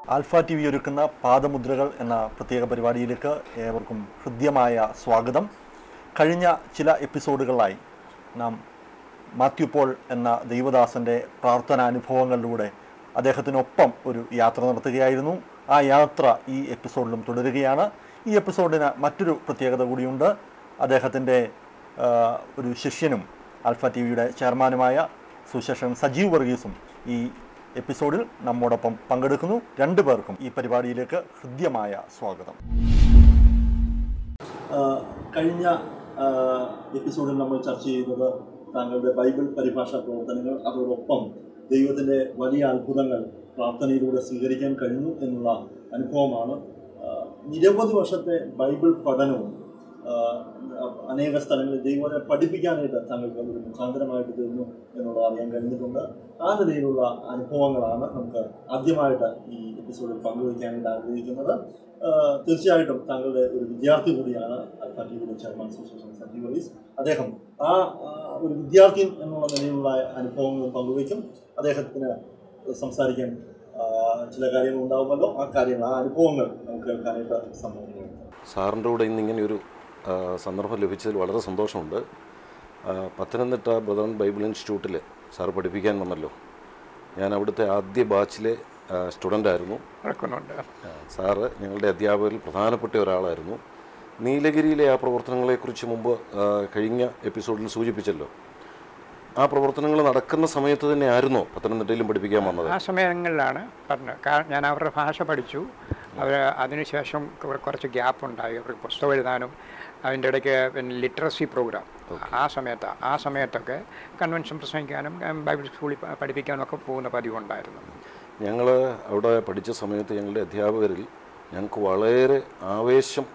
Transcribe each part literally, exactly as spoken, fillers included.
Alpha T V ഒരുക്കുന്ന പാദമുദ്രകൾ എന്ന പ്രത്യേക പരിപാടിയിലേക്ക് ഏവർക്കും ഹൃദ്യമായ സ്വാഗതം. കഴിഞ്ഞ ചില എപ്പിസോഡുകളായി നാം മാത്യു പോൾ എന്ന ദൈവദാസൻ്റെ പ്രാർത്ഥനാനുഭവങ്ങളിലൂടെ അദ്ദേഹത്തിനൊപ്പം ഒരു യാത്ര നടത്തുകയായിരുന്നു. ആ യാത്ര ഈ എപ്പിസോഡിലും തുടരുകയാണ്. ഈ എപ്പിസോഡിന് മറ്റൊരു പ്രത്യേകത കൂടിയുണ്ട്. അദ്ദേഹത്തിൻ്റെ ഒരു ശിഷ്യനും ആൽഫ ടി വിയുടെ ചെയർമാനുമായ സുശേഷൻ സജീവ് വർഗീസും ഈ എപ്പിസോഡിൽ നമ്മോടൊപ്പം പങ്കെടുക്കുന്നു. രണ്ടു പേർക്കും ഈ പരിപാടിയിലേക്ക് ഹൃദ്യമായ സ്വാഗതം. കഴിഞ്ഞ എപ്പിസോഡിൽ നമ്മൾ ചർച്ച ചെയ്തത് താങ്കളുടെ ബൈബിൾ പരിഭാഷാ പ്രവർത്തനങ്ങൾ, അതോടൊപ്പം ദൈവത്തിൻ്റെ വലിയ അത്ഭുതങ്ങൾ പ്രാർത്ഥനയിലൂടെ സ്വീകരിക്കാൻ കഴിഞ്ഞു എന്നുള്ള അനുഭവമാണ്. നിരവധി വർഷത്തെ ബൈബിൾ പഠനവും അനേക സ്ഥലങ്ങളിൽ ദൈവത്തെ പഠിപ്പിക്കാനായിട്ട് താങ്കൾക്ക് ഒരു മുഖാന്തരമായിട്ട് തീർന്നു എന്നുള്ളത് അറിയാൻ കഴിഞ്ഞിട്ടുണ്ട്. ആ നിലയിലുള്ള അനുഭവങ്ങളാണ് നമുക്ക് ആദ്യമായിട്ട് ഈ എപ്പിസോഡിൽ പങ്കുവയ്ക്കാനായിട്ട് ആഗ്രഹിക്കുന്നത്. തീർച്ചയായിട്ടും താങ്കളുടെ ഒരു വിദ്യാർത്ഥി കൂടിയാണ് ആൽഫ ടി വിയുടെ ചെയർമാൻ സുശേഷൻ സജീവ് വർഗീസ്. അദ്ദേഹം ആ ഒരു വിദ്യാർത്ഥി എന്നുള്ള നിലയിലുള്ള അനുഭവങ്ങൾ പങ്കുവയ്ക്കും. അദ്ദേഹത്തിന് സംസാരിക്കാൻ ചില കാര്യങ്ങൾ ഉണ്ടാകുമല്ലോ, ആ കാര്യങ്ങൾ, ആ അനുഭവങ്ങൾ നമുക്ക് കേൾക്കാനായിട്ട് സംഭവിക്കുന്നു. സാറിൻ്റെ കൂടെ ഇന്നിങ്ങനെ ഒരു സന്ദർഭം ലഭിച്ചതിൽ വളരെ സന്തോഷമുണ്ട്. പത്തനംതിട്ട ബ്രദറൻ ബൈബിൾ ഇൻസ്റ്റിറ്റ്യൂട്ടിൽ സാർ പഠിപ്പിക്കാൻ വന്നല്ലോ. ഞാൻ അവിടുത്തെ ആദ്യ ബാച്ചിലെ സ്റ്റുഡൻ്റായിരുന്നു. സാറ് ഞങ്ങളുടെ അധ്യാപകരിൽ പ്രധാനപ്പെട്ട ഒരാളായിരുന്നു. നീലഗിരിയിലെ ആ പ്രവർത്തനങ്ങളെക്കുറിച്ച് മുമ്പ് കഴിഞ്ഞ എപ്പിസോഡിൽ സൂചിപ്പിച്ചല്ലോ. ആ പ്രവർത്തനങ്ങൾ നടക്കുന്ന സമയത്ത് തന്നെ ആയിരുന്നോ പത്തനംതിട്ടയിലും പഠിപ്പിക്കാൻ വന്നത്? ആ സമയങ്ങളിലാണ് പറഞ്ഞത്. കാരണം ഞാൻ അവരുടെ ഭാഷ പഠിച്ചു. അവർ അതിനുശേഷം കുറച്ച് ഗ്യാപ്പ് ഉണ്ടായി. അവർക്ക് പുസ്തകം എഴുതാനും അതിൻ്റെ ഇടയ്ക്ക് പിന്നെ ലിറ്ററസി പ്രോഗ്രാം ആ സമയത്ത് ആ സമയത്തൊക്കെ കൺവെൻഷൻ പ്രസംഗിക്കാനും ബൈബിൾ സ്കൂളിൽ പഠിപ്പിക്കാനും ഒക്കെ പോകുന്ന പതിവുണ്ടായിരുന്നു. ഞങ്ങൾ അവിടെ പഠിച്ച സമയത്ത് ഞങ്ങളുടെ അധ്യാപകരിൽ ഞങ്ങൾക്ക് വളരെ ആവേശം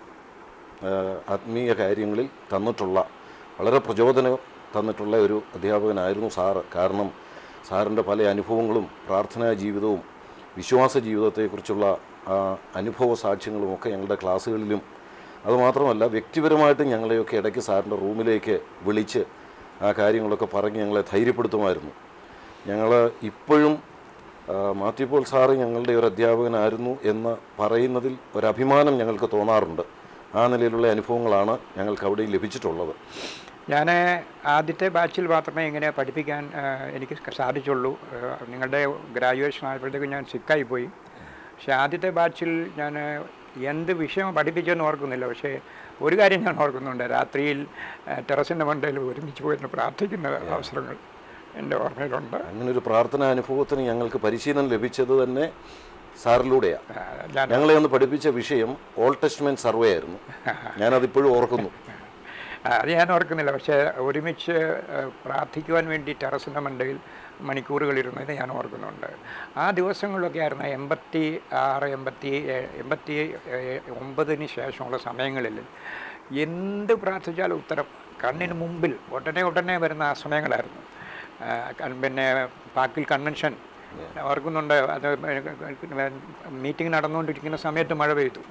ആത്മീയ കാര്യങ്ങളിൽ തന്നിട്ടുള്ള, വളരെ പ്രചോദനം തന്നിട്ടുള്ള ഒരു അധ്യാപകനായിരുന്നു സാറ്. കാരണം സാറിൻ്റെ പല അനുഭവങ്ങളും പ്രാർത്ഥനാ ജീവിതവും വിശ്വാസ ജീവിതത്തെക്കുറിച്ചുള്ള അനുഭവ സാക്ഷ്യങ്ങളുമൊക്കെ ഞങ്ങളുടെ ക്ലാസ്സുകളിലും, അതുമാത്രമല്ല വ്യക്തിപരമായിട്ടും ഞങ്ങളെയൊക്കെ ഇടയ്ക്ക് സാറിൻ്റെ റൂമിലേക്ക് വിളിച്ച് ആ കാര്യങ്ങളൊക്കെ പറഞ്ഞ് ഞങ്ങളെ ധൈര്യപ്പെടുത്തുമായിരുന്നു. ഞങ്ങൾ ഇപ്പോഴും മാത്യു പോൾ സാറ് ഞങ്ങളുടെ ഒരു അധ്യാപകനായിരുന്നു എന്ന് പറയുന്നതിൽ ഒരഭിമാനം ഞങ്ങൾക്ക് തോന്നാറുണ്ട്. ആ നിലയിലുള്ള അനുഭവങ്ങളാണ് ഞങ്ങൾക്ക് അവിടെ ലഭിച്ചിട്ടുള്ളത്. ഞാൻ ആദ്യത്തെ ബാച്ചിൽ മാത്രമേ ഇങ്ങനെ പഠിപ്പിക്കാൻ എനിക്ക് സാധിച്ചുള്ളൂ. നിങ്ങളുടെ ഗ്രാജുവേഷൻ ആയപ്പോഴത്തേക്കും ഞാൻ സിക്കായി പോയി. പക്ഷേ ആദ്യത്തെ ബാച്ചിൽ ഞാൻ എന്ത് വിഷയം പഠിപ്പിച്ചെന്ന് ഓർക്കുന്നില്ല. പക്ഷേ ഒരു കാര്യം ഞാൻ ഓർക്കുന്നുണ്ട്. രാത്രിയിൽ ടെറസിൻ്റെ മണ്ടയിൽ ഒരുമിച്ച് പോയിരുന്ന് പ്രാർത്ഥിക്കുന്ന അവസരങ്ങൾ എൻ്റെ ഓർമ്മയിലുണ്ട്. അങ്ങനെ ഒരു പ്രാർത്ഥനാ അനുഭവത്തിന് ഞങ്ങൾക്ക് പരിശീലനം ലഭിച്ചത് തന്നെ സാറിലൂടെയാണ്. ഞങ്ങളെ ഒന്ന് പഠിപ്പിച്ച വിഷയം ഓൾഡ് ടെസ്റ്റ്മെൻറ്റ് സർവേ ആയിരുന്നു. ഞാനതിപ്പോഴും ഓർക്കുന്നു. അത് ഞാൻ ഓർക്കുന്നില്ല. പക്ഷേ ഒരുമിച്ച് പ്രാർത്ഥിക്കുവാൻ വേണ്ടി ടെറസിൻ്റെ മണ്ടയിൽ മണിക്കൂറുകളിരുന്നത് ഞാൻ ഓർക്കുന്നുണ്ട്. ആ ദിവസങ്ങളിലൊക്കെ ആയിരുന്നു എൺപത്തി ആറ് എൺപത്തി എൺപത്തി ഒമ്പതിന് ശേഷമുള്ള സമയങ്ങളിൽ എന്ത് പ്രാർത്ഥിച്ചാലും ഉത്തരം കണ്ണിന് മുമ്പിൽ ഉടനെ ഉടനെ വരുന്ന ആ സമയങ്ങളായിരുന്നു. പിന്നെ പാക്കിൽ കൺവെൻഷൻ ഓർക്കുന്നുണ്ട്. അത് മീറ്റിംഗ് നടന്നുകൊണ്ടിരിക്കുന്ന സമയത്ത് മഴ പെയ്തു.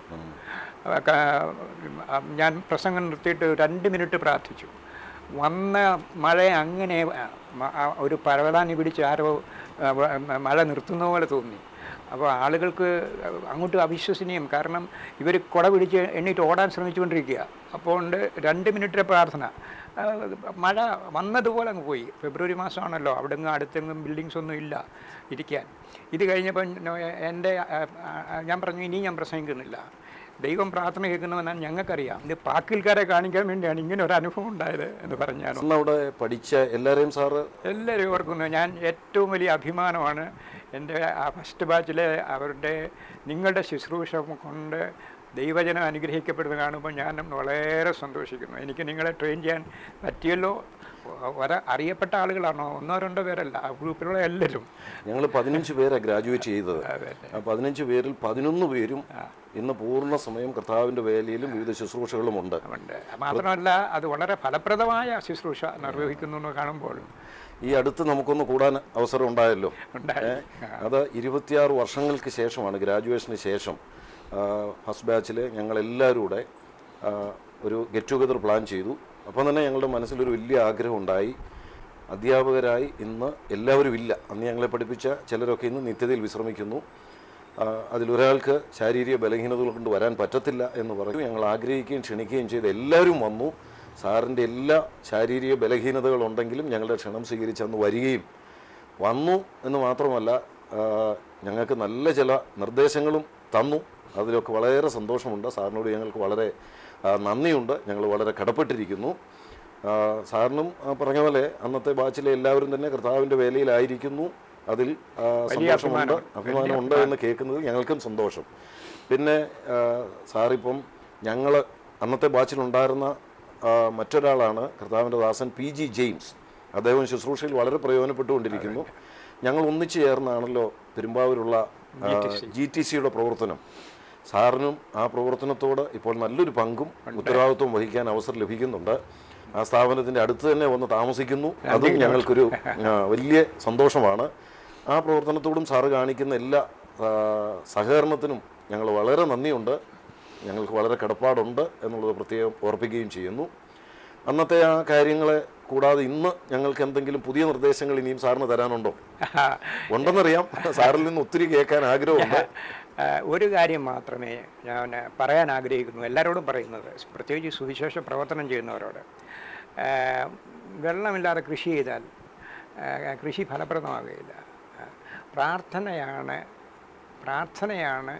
ഞാൻ പ്രസംഗം നിർത്തിയിട്ട് രണ്ട് മിനിറ്റ് പ്രാർത്ഥിച്ചു. വന്ന മഴ അങ്ങനെ ഒരു പരവതാനി പിടിച്ച് ആരോ മഴ നിർത്തുന്ന പോലെ തോന്നി. അപ്പോൾ ആളുകൾക്ക് അങ്ങോട്ട് അവിശ്വസനീയം. കാരണം ഇവർ കുട പിടിച്ച് എണ്ണീറ്റ് ഓടാൻ ശ്രമിച്ചുകൊണ്ടിരിക്കുക. അപ്പോൾ ഉണ്ട് രണ്ട് മിനിറ്റിലെ പ്രാർത്ഥന. മഴ വന്നതുപോലെ അങ്ങ് പോയി. ഫെബ്രുവരി മാസമാണല്ലോ, അവിടെ നിന്ന് അടുത്തെങ്ങും ബിൽഡിങ്സ് ഒന്നും ഇല്ല ഇരിക്കാൻ. ഇത് കഴിഞ്ഞപ്പോൾ എൻ്റെ ഞാൻ പറഞ്ഞു, ഇനി ഞാൻ പ്രസംഗിക്കുന്നില്ല, ദൈവം പ്രാർത്ഥന കേൾക്കുന്നവെന്നാണ് ഞങ്ങൾക്കറിയാം. ഇത് പാക്കിൽക്കാരെ കാണിക്കാൻ വേണ്ടിയാണ് ഇങ്ങനെ ഒരു അനുഭവം ഉണ്ടായത് എന്ന് പറഞ്ഞാൽ അവിടെ പഠിച്ച എല്ലാവരെയും സാറ് എല്ലാവരും ഓർക്കുന്നു. ഞാൻ ഏറ്റവും വലിയ അഭിമാനമാണ് എൻ്റെ ആ ഫസ്റ്റ് ബാച്ചിലെ അവരുടെ നിങ്ങളുടെ ശുശ്രൂഷ കൊണ്ട് ദൈവജനം അനുഗ്രഹിക്കപ്പെടുന്നത് കാണുമ്പോൾ ഞാൻ വളരെ സന്തോഷിക്കുന്നു. എനിക്ക് നിങ്ങളെ ട്രെയിൻ ചെയ്യാൻ പറ്റിയല്ലോ. വരെ അറിയപ്പെട്ട ആളുകളാണോ, ഒന്നോ രണ്ടോ പേരല്ല, ആ ഗ്രൂപ്പിലുള്ള എല്ലാവരും. ഞങ്ങൾ പതിനഞ്ച് പേരാണ് ഗ്രാജുവേറ്റ് ചെയ്തത്. ആ പതിനഞ്ച് പേരിൽ പതിനൊന്ന് പേരും ഇന്ന് പൂർണ്ണ സമയം കർത്താവിൻ്റെ വേലയിലും വിവിധ ശുശ്രൂഷകളും ഉണ്ട്. മാത്രമല്ല അത് വളരെ ഫലപ്രദമായ ശുശ്രൂഷ നിർവഹിക്കുന്നു എന്ന് കാണുമ്പോൾ ഈ അടുത്ത് നമുക്കൊന്ന് കൂടാൻ അവസരം ഉണ്ടായല്ലോ. അത് ഇരുപത്തിയാറ് വർഷങ്ങൾക്ക് ശേഷമാണ്, ഗ്രാജുവേഷന് ശേഷം ഫസ്റ്റ് ബാച്ചിൽ ഞങ്ങളെല്ലാവരും കൂടെ ഒരു ഗെറ്റ് ടുഗദർ പ്ലാൻ ചെയ്തു. അപ്പം തന്നെ ഞങ്ങളുടെ മനസ്സിലൊരു വലിയ ആഗ്രഹം ഉണ്ടായി. അധ്യാപകരായി ഇന്ന് എല്ലാവരും ഇല്ല. അന്ന് ഞങ്ങളെ പഠിപ്പിച്ച ചിലരൊക്കെ ഇന്ന് നിത്യതയിൽ വിശ്രമിക്കുന്നു. അതിലൊരാൾക്ക് ശാരീരിക ബലഹീനതകൾ കൊണ്ട് വരാൻ പറ്റത്തില്ല എന്ന് പറഞ്ഞു. ഞങ്ങൾ ആഗ്രഹിക്കുകയും ക്ഷണിക്കുകയും ചെയ്ത് എല്ലാവരും വന്നു. സാറിൻ്റെ എല്ലാ ശാരീരിക ബലഹീനതകളുണ്ടെങ്കിലും ഞങ്ങളുടെ ക്ഷണം സ്വീകരിച്ച് അന്ന് വരികയും വന്നു എന്ന് മാത്രമല്ല, ഞങ്ങൾക്ക് നല്ല ചില നിർദ്ദേശങ്ങളും തന്നു. അതിലൊക്കെ വളരെ സന്തോഷമുണ്ട്. സാറിനോട് ഞങ്ങൾക്ക് വളരെ നന്ദിയുണ്ട്. ഞങ്ങൾ വളരെ കടപ്പെട്ടിരിക്കുന്നു. സാറിനും പറഞ്ഞ പോലെ അന്നത്തെ ബാച്ചിലെ എല്ലാവരും തന്നെ കർത്താവിൻ്റെ വേലയിലായിരിക്കുന്നു. അതിൽ സന്തോഷമുണ്ട്, അഭിമാനമുണ്ട് എന്ന് കേൾക്കുന്നതിൽ ഞങ്ങൾക്കും സന്തോഷം. പിന്നെ സാറിപ്പം ഞങ്ങൾ അന്നത്തെ ബാച്ചിലുണ്ടായിരുന്ന മറ്റൊരാളാണ് കർത്താവിൻ്റെ ദാസൻ പി ജി ജെയിംസ്. അദ്ദേഹം ശുശ്രൂഷയിൽ വളരെ പ്രയോജനപ്പെട്ടുകൊണ്ടിരിക്കുന്നു. ഞങ്ങൾ ഒന്നിച്ചു ചേർന്നാണല്ലോ പെരുമ്പാവൂരുള്ള ജി ടി സിയുടെ പ്രവർത്തനം. സാറിനും ആ പ്രവർത്തനത്തോട് ഇപ്പോൾ നല്ലൊരു പങ്കും ഉത്തരവാദിത്വം വഹിക്കാൻ അവസരം ലഭിക്കുന്നുണ്ട്. ആ സ്ഥാപനത്തിൻ്റെ അടുത്ത് തന്നെ വന്ന് താമസിക്കുന്നു. അതും ഞങ്ങൾക്കൊരു വലിയ സന്തോഷമാണ്. ആ പ്രവർത്തനത്തോടും സാറ് കാണിക്കുന്ന എല്ലാ സഹകരണത്തിനും ഞങ്ങൾ വളരെ നന്ദിയുണ്ട്. ഞങ്ങൾക്ക് വളരെ കടപ്പാടുണ്ട് എന്നുള്ളത് പ്രത്യേകം ഓർപ്പിക്കുകയും ചെയ്യുന്നു. അന്നത്തെ ആ കാര്യങ്ങളെ കൂടാതെ ഇന്ന് ഞങ്ങൾക്ക് എന്തെങ്കിലും പുതിയ നിർദ്ദേശങ്ങൾ ഇനിയും സാറിന് തരാനുണ്ടോ? ഉണ്ടെന്നറിയാം. സാറിൽ നിന്ന് ഒത്തിരി കേൾക്കാൻ ആഗ്രഹമുണ്ട്. ഒരു കാര്യം മാത്രമേ ഞാൻ പറയാൻ ആഗ്രഹിക്കുന്നു, എല്ലാവരോടും പറയുന്നത്, പ്രത്യേകിച്ച് സുവിശേഷ പ്രവർത്തനം ചെയ്യുന്നവരോട്. വെള്ളമില്ലാതെ കൃഷി ചെയ്താൽ കൃഷി ഫലപ്രദമാകുകയില്ല. പ്രാർത്ഥനയാണ് പ്രാർത്ഥനയാണ്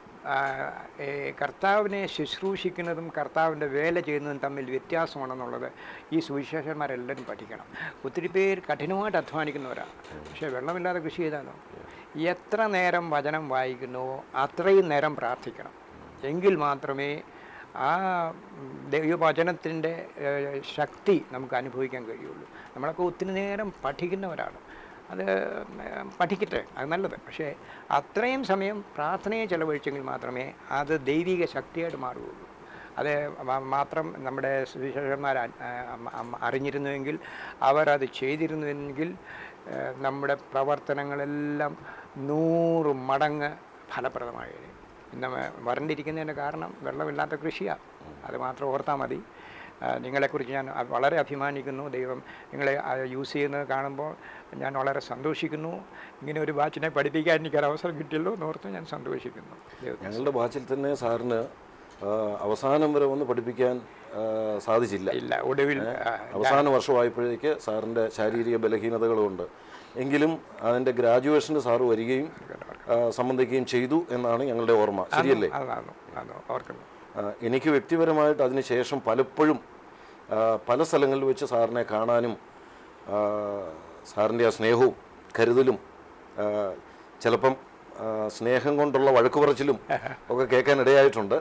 കർത്താവിനെ ശുശ്രൂഷിക്കുന്നതും കർത്താവിൻ്റെ വേല ചെയ്യുന്നതും തമ്മിൽ വ്യത്യാസമാണെന്നുള്ളത് ഈ സുവിശേഷന്മാരെല്ലാവരും പഠിക്കണം. ഒത്തിരി പേര് കഠിനമായിട്ട് അധ്വാനിക്കുന്നവരാണ്, പക്ഷേ വെള്ളമില്ലാതെ കൃഷി ചെയ്താലോ എത്ര നേരം വചനം വായിക്കുന്നുവോ അത്രയും നേരം പ്രാർത്ഥിക്കണം. എങ്കിൽ മാത്രമേ ആ ദൈവവചനത്തിൻ്റെ ശക്തി നമുക്ക് അനുഭവിക്കാൻ കഴിയുള്ളൂ. നമ്മളൊക്കെ ഒത്തിരി നേരം പഠിക്കുന്നവരാണ്, അത് പഠിക്കട്ടെ, അത് നല്ലത്. പക്ഷേ അത്രയും സമയം പ്രാർത്ഥനയെ ചെലവഴിച്ചെങ്കിൽ മാത്രമേ അത് ദൈവിക ശക്തിയായിട്ട് മാറുകയുള്ളൂ. അത് മാത്രം നമ്മുടെ സുവിശേഷന്മാർ അറിഞ്ഞിരുന്നുവെങ്കിൽ, അവരത് ചെയ്തിരുന്നുവെങ്കിൽ നമ്മുടെ പ്രവർത്തനങ്ങളെല്ലാം നൂറ് മടങ്ങ് ഫലപ്രദമായി. ഇന്ന് വരണ്ടിരിക്കുന്നതിൻ്റെ കാരണം വെള്ളമില്ലാത്ത കൃഷിയാണ്. അത് മാത്രം ഓർത്താൽ മതി. നിങ്ങളെക്കുറിച്ച് ഞാൻ വളരെ അഭിമാനിക്കുന്നു. ദൈവം നിങ്ങളെ യൂസ് ചെയ്യുന്നത് കാണുമ്പോൾ ഞാൻ വളരെ സന്തോഷിക്കുന്നു. ഇങ്ങനെ ഒരു ബാച്ചിനെ പഠിപ്പിക്കാൻ എനിക്കൊരവസരം കിട്ടിയല്ലോ എന്നോർത്ത് ഞാൻ സന്തോഷിക്കുന്നു. ഞങ്ങളുടെ ബാച്ചിൽ തന്നെ സാറിന് അവസാനം വരെ ഒന്ന് പഠിപ്പിക്കാൻ സാധിച്ചില്ല. ഇല്ല, ഒടുവിൽ അവസാന വർഷമായപ്പോഴേക്ക് സാറിൻ്റെ ശാരീരിക ബലഹീനതകളുണ്ട്. എങ്കിലും അതിൻ്റെ ഗ്രാജുവേഷന് സാറ് വരികയും സംബന്ധിക്കുകയും ചെയ്തു എന്നാണ് ഞങ്ങളുടെ ഓർമ്മ. ശരിയല്ലേ? ഓർക്കുന്നു. എനിക്ക് വ്യക്തിപരമായിട്ട് അതിന് ശേഷം പലപ്പോഴും പല സ്ഥലങ്ങളിൽ വെച്ച് സാറിനെ കാണാനും സാറിൻ്റെ ആ സ്നേഹവും കരുതലും ചിലപ്പം സ്നേഹം കൊണ്ടുള്ള വഴക്ക് പറച്ചിലും ഒക്കെ കേൾക്കാൻ ഇടയായിട്ടുണ്ട്.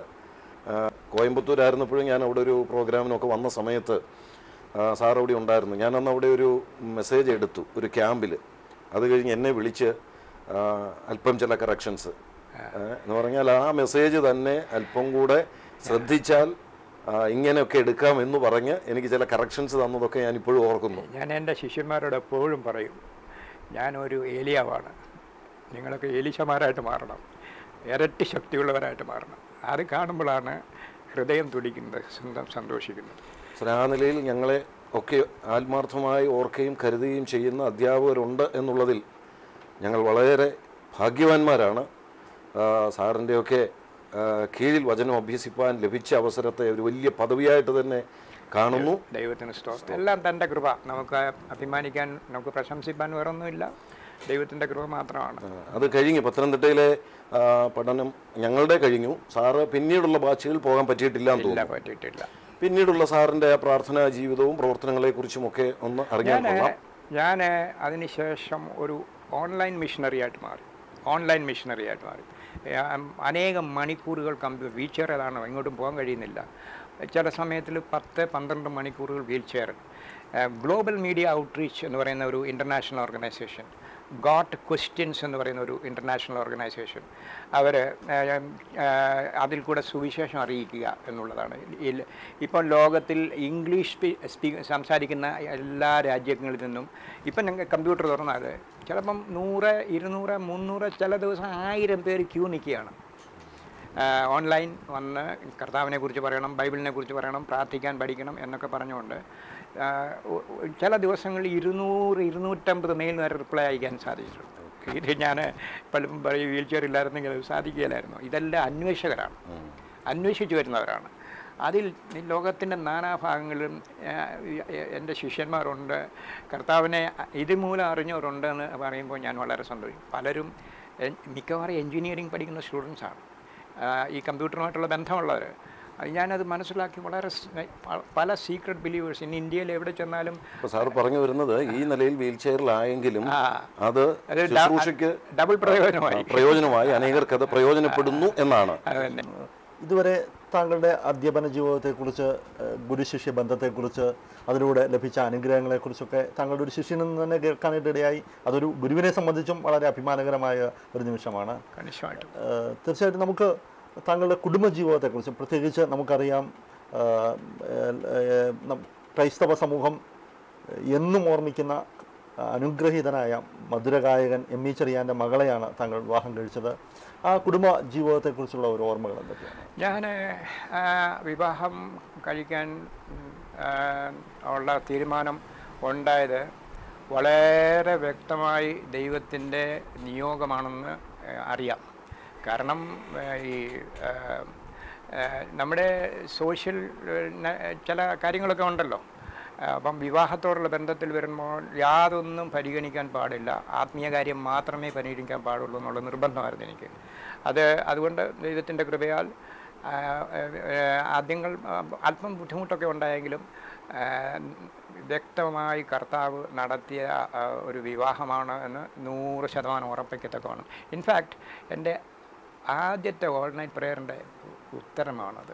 കോയമ്പത്തൂരായിരുന്നപ്പോഴും ഞാൻ അവിടെ ഒരു പ്രോഗ്രാമിനൊക്കെ വന്ന സമയത്ത് സാർ അവിടെ ഉണ്ടായിരുന്നു. ഞാനന്ന് അവിടെ ഒരു മെസ്സേജ് എടുത്തു ഒരു ക്യാമ്പിൽ. അത് കഴിഞ്ഞ് എന്നെ വിളിച്ച് അല്പം ചില കറക്ഷൻസ് എന്ന് പറഞ്ഞാൽ ആ മെസ്സേജ് തന്നെ അല്പം കൂടെ ശ്രദ്ധിച്ചാൽ ഇങ്ങനെയൊക്കെ എടുക്കാം എന്ന് പറഞ്ഞ് എനിക്ക് ചില കറക്ഷൻസ് തന്നതൊക്കെ ഞാൻ ഇപ്പോഴും ഓർക്കുന്നു. ഞാൻ എൻ്റെ ശിഷ്യന്മാരോട് എപ്പോഴും പറയും, ഞാനൊരു ഏലിയാവാണ്, നിങ്ങളൊക്കെ ഏലീശമാരായിട്ട് മാറണം, ഇരട്ടി ശക്തിയുള്ളവരായിട്ട് മാറണം. അത് കാണുമ്പോഴാണ് ഹൃദയം തുടിക്കുന്നത്, സ്വന്തം സന്തോഷിക്കുന്നത്. ആ നിലയിൽ ഞങ്ങളെ ഒക്കെ ആത്മാർത്ഥമായി ഓർക്കുകയും കരുതുകയും ചെയ്യുന്ന അധ്യാപകരുണ്ട് എന്നുള്ളതിൽ ഞങ്ങൾ വളരെ ഭാഗ്യവാന്മാരാണ്. സാറിൻ്റെയൊക്കെ കീഴിൽ വചനം അഭ്യസിപ്പാൻ ലഭിച്ച അവസരത്തെ ഒരു വലിയ പദവിയായിട്ട് തന്നെ കാണുന്നു. ദൈവത്തിന് സ്തോത്രം. എല്ലാം തൻ്റെ കൃപ. നമുക്ക് അഭിമാനിക്കാൻ, നമുക്ക് പ്രശംസിപ്പാൻ വേറൊന്നുമില്ല, ദൈവത്തിൻ്റെ കൃപ മാത്രമാണ്. അത് കഴിഞ്ഞ് പത്തനംതിട്ടയിലെ പഠനം ഞങ്ങളുടെ കഴിഞ്ഞു. സാറ് പിന്നീടുള്ള ബാച്ചുകൾ പോകാൻ പറ്റിയിട്ടില്ല എന്ന് തോന്നുന്നു. പറ്റിയിട്ടില്ല. പിന്നീടുള്ള സാറിൻ്റെ പ്രാർത്ഥനാ ജീവിതവും പ്രവർത്തനങ്ങളെക്കുറിച്ചുമൊക്കെ ഒന്ന് അറിയാൻ കൊള്ളാം. ഞാൻ അതിനുശേഷം ഒരു ഓൺലൈൻ മിഷണറി ആയിട്ട് മാറി ഓൺലൈൻ മിഷണറി ആയിട്ട് മാറി അനേകം മണിക്കൂറുകൾ കമ്പ്യൂട്ടർ വീൽ ചെയർ ഏതാണ്, ഇങ്ങോട്ടും പോകാൻ കഴിയുന്നില്ല. ചില സമയത്തിൽ പത്ത് പന്ത്രണ്ട് മണിക്കൂറുകൾ wheel chair. Global media outreach എന്ന് പറയുന്ന ഒരു ഇൻ്റർനാഷണൽ ഓർഗനൈസേഷൻ, ഗോട്ട് ക്വസ്റ്റ്യൻസ് എന്ന് പറയുന്ന ഒരു ഇൻ്റർനാഷണൽ ഓർഗനൈസേഷൻ, അവർ അതിൽ കൂടെ സുവിശേഷം അറിയിക്കുക എന്നുള്ളതാണ്. ഇപ്പം ലോകത്തിൽ ഇംഗ്ലീഷ് സ്പീ സംസാരിക്കുന്ന എല്ലാ രാജ്യങ്ങളിൽ നിന്നും ഇപ്പം ഞങ്ങൾ കമ്പ്യൂട്ടർ തുറന്നാൽ ചിലപ്പം നൂറ് ഇരുന്നൂറ് മുന്നൂറ് ചില ദിവസം ആയിരം പേര് ക്യൂ നിൽക്കുകയാണ്. ഓൺലൈൻ വന്ന് കർത്താവിനെ കുറിച്ച് പറയണം, ബൈബിളിനെ കുറിച്ച് പറയണം, പ്രാർത്ഥിക്കാൻ പഠിക്കണം എന്നൊക്കെ പറഞ്ഞുകൊണ്ട് ചില ദിവസങ്ങളിൽ ഇരുന്നൂറ് ഇരുന്നൂറ്റമ്പത് മെയിൽ വരെ റിപ്ലൈ അയക്കാൻ സാധിച്ചിട്ടുണ്ട്. ഇത് ഞാൻ പലരും പറയും വീൽ ചെയർ ഇല്ലായിരുന്നെങ്കിൽ അത് സാധിക്കുകയില്ലായിരുന്നു. ഇതെല്ലാം അന്വേഷകരാണ്, അന്വേഷിച്ചു വരുന്നവരാണ്. അതിൽ ലോകത്തിൻ്റെ നാനാഭാഗങ്ങളിലും എൻ്റെ ശിഷ്യന്മാരുണ്ട്, കർത്താവിനെ ഇതുമൂലം അറിഞ്ഞവരുണ്ട് എന്ന് പറയുമ്പോൾ ഞാൻ വളരെ സന്തോഷിക്കും. പലരും മിക്കവാറും എൻജിനീയറിംഗ് പഠിക്കുന്ന സ്റ്റുഡൻസാണ്, ഈ കമ്പ്യൂട്ടറുമായിട്ടുള്ള ബന്ധമുള്ളവർ. ഞാനത് മനസ്സിലാക്കി വളരെ പല സീക്രട്ട് ബിലീവേഴ്സ് ഇന്ന് ഇന്ത്യയിൽ എവിടെ ചെന്നാലും. സാറ് പറഞ്ഞു വരുന്നത് ഈ നിലയിൽ വീൽ ചെയറിലായെങ്കിലും അത് ഡബിൾ പ്രയോജനമായി പ്രയോജനമായി അനേകർക്ക് അത് പ്രയോജനപ്പെടുന്നു എന്നാണ്. ഇതുവരെ താങ്കളുടെ അധ്യാപന ജീവിതത്തെക്കുറിച്ച്, ഗുരുശിഷ്യ ബന്ധത്തെക്കുറിച്ച്, അതിലൂടെ ലഭിച്ച അനുഗ്രഹങ്ങളെക്കുറിച്ചൊക്കെ താങ്കളുടെ ഒരു ശിഷ്യനിൽ നിന്ന് തന്നെ കേൾക്കാനായിട്ടിടയായി. അതൊരു ഗുരുവിനെ സംബന്ധിച്ചും വളരെ അഭിമാനകരമായ ഒരു നിമിഷമാണ്. തീർച്ചയായിട്ടും നമുക്ക് താങ്കളുടെ കുടുംബജീവിതത്തെക്കുറിച്ച്, പ്രത്യേകിച്ച് നമുക്കറിയാം ക്രൈസ്തവ സമൂഹം എന്നും ഓർമ്മിക്കുന്ന അനുഗ്രഹീതനായ മധുരഗായകൻ എം ഇ ചെറിയാൻ്റെ മകളെയാണ് താങ്കൾ വിവാഹം കഴിച്ചത്. ആ കുടുംബ ജീവിതത്തെക്കുറിച്ചുള്ള ഒരു ഓർമ്മകൾ എന്തൊക്കെയാണ്? ഞാൻ വിവാഹം കഴിക്കാൻ ഉള്ള തീരുമാനം ഉണ്ടായത് വളരെ വ്യക്തമായി ദൈവത്തിൻ്റെ നിയോഗമാണെന്ന് അറിയാം. കാരണം ഈ നമ്മുടെ സോഷ്യൽ ചില കാര്യങ്ങളൊക്കെ ഉണ്ടല്ലോ. അപ്പം വിവാഹത്തോടുള്ള ബന്ധത്തിൽ വരുമ്പോൾ യാതൊന്നും പരിഗണിക്കാൻ പാടില്ല, ആത്മീയ കാര്യം മാത്രമേ പരിഗണിക്കാൻ പാടുള്ളൂ എന്നുള്ള നിർബന്ധമായിരുന്നു എനിക്ക്. അത് അതുകൊണ്ട് ദൈവത്തിൻ്റെ കൃപയാൽ ആദ്യങ്ങൾ അല്പം ബുദ്ധിമുട്ടൊക്കെ ഉണ്ടായെങ്കിലും വ്യക്തമായി കർത്താവ് നടത്തിയ ഒരു വിവാഹമാണ് എന്ന് നൂറ് ശതമാനം ഉറപ്പിക്കത്തക്കമാണ്. ഇൻഫാക്റ്റ് എൻ്റെ ആദ്യത്തെ ഓൾ നൈറ്റ് പ്രേയറിൻ്റെ ഉത്തരമാണത്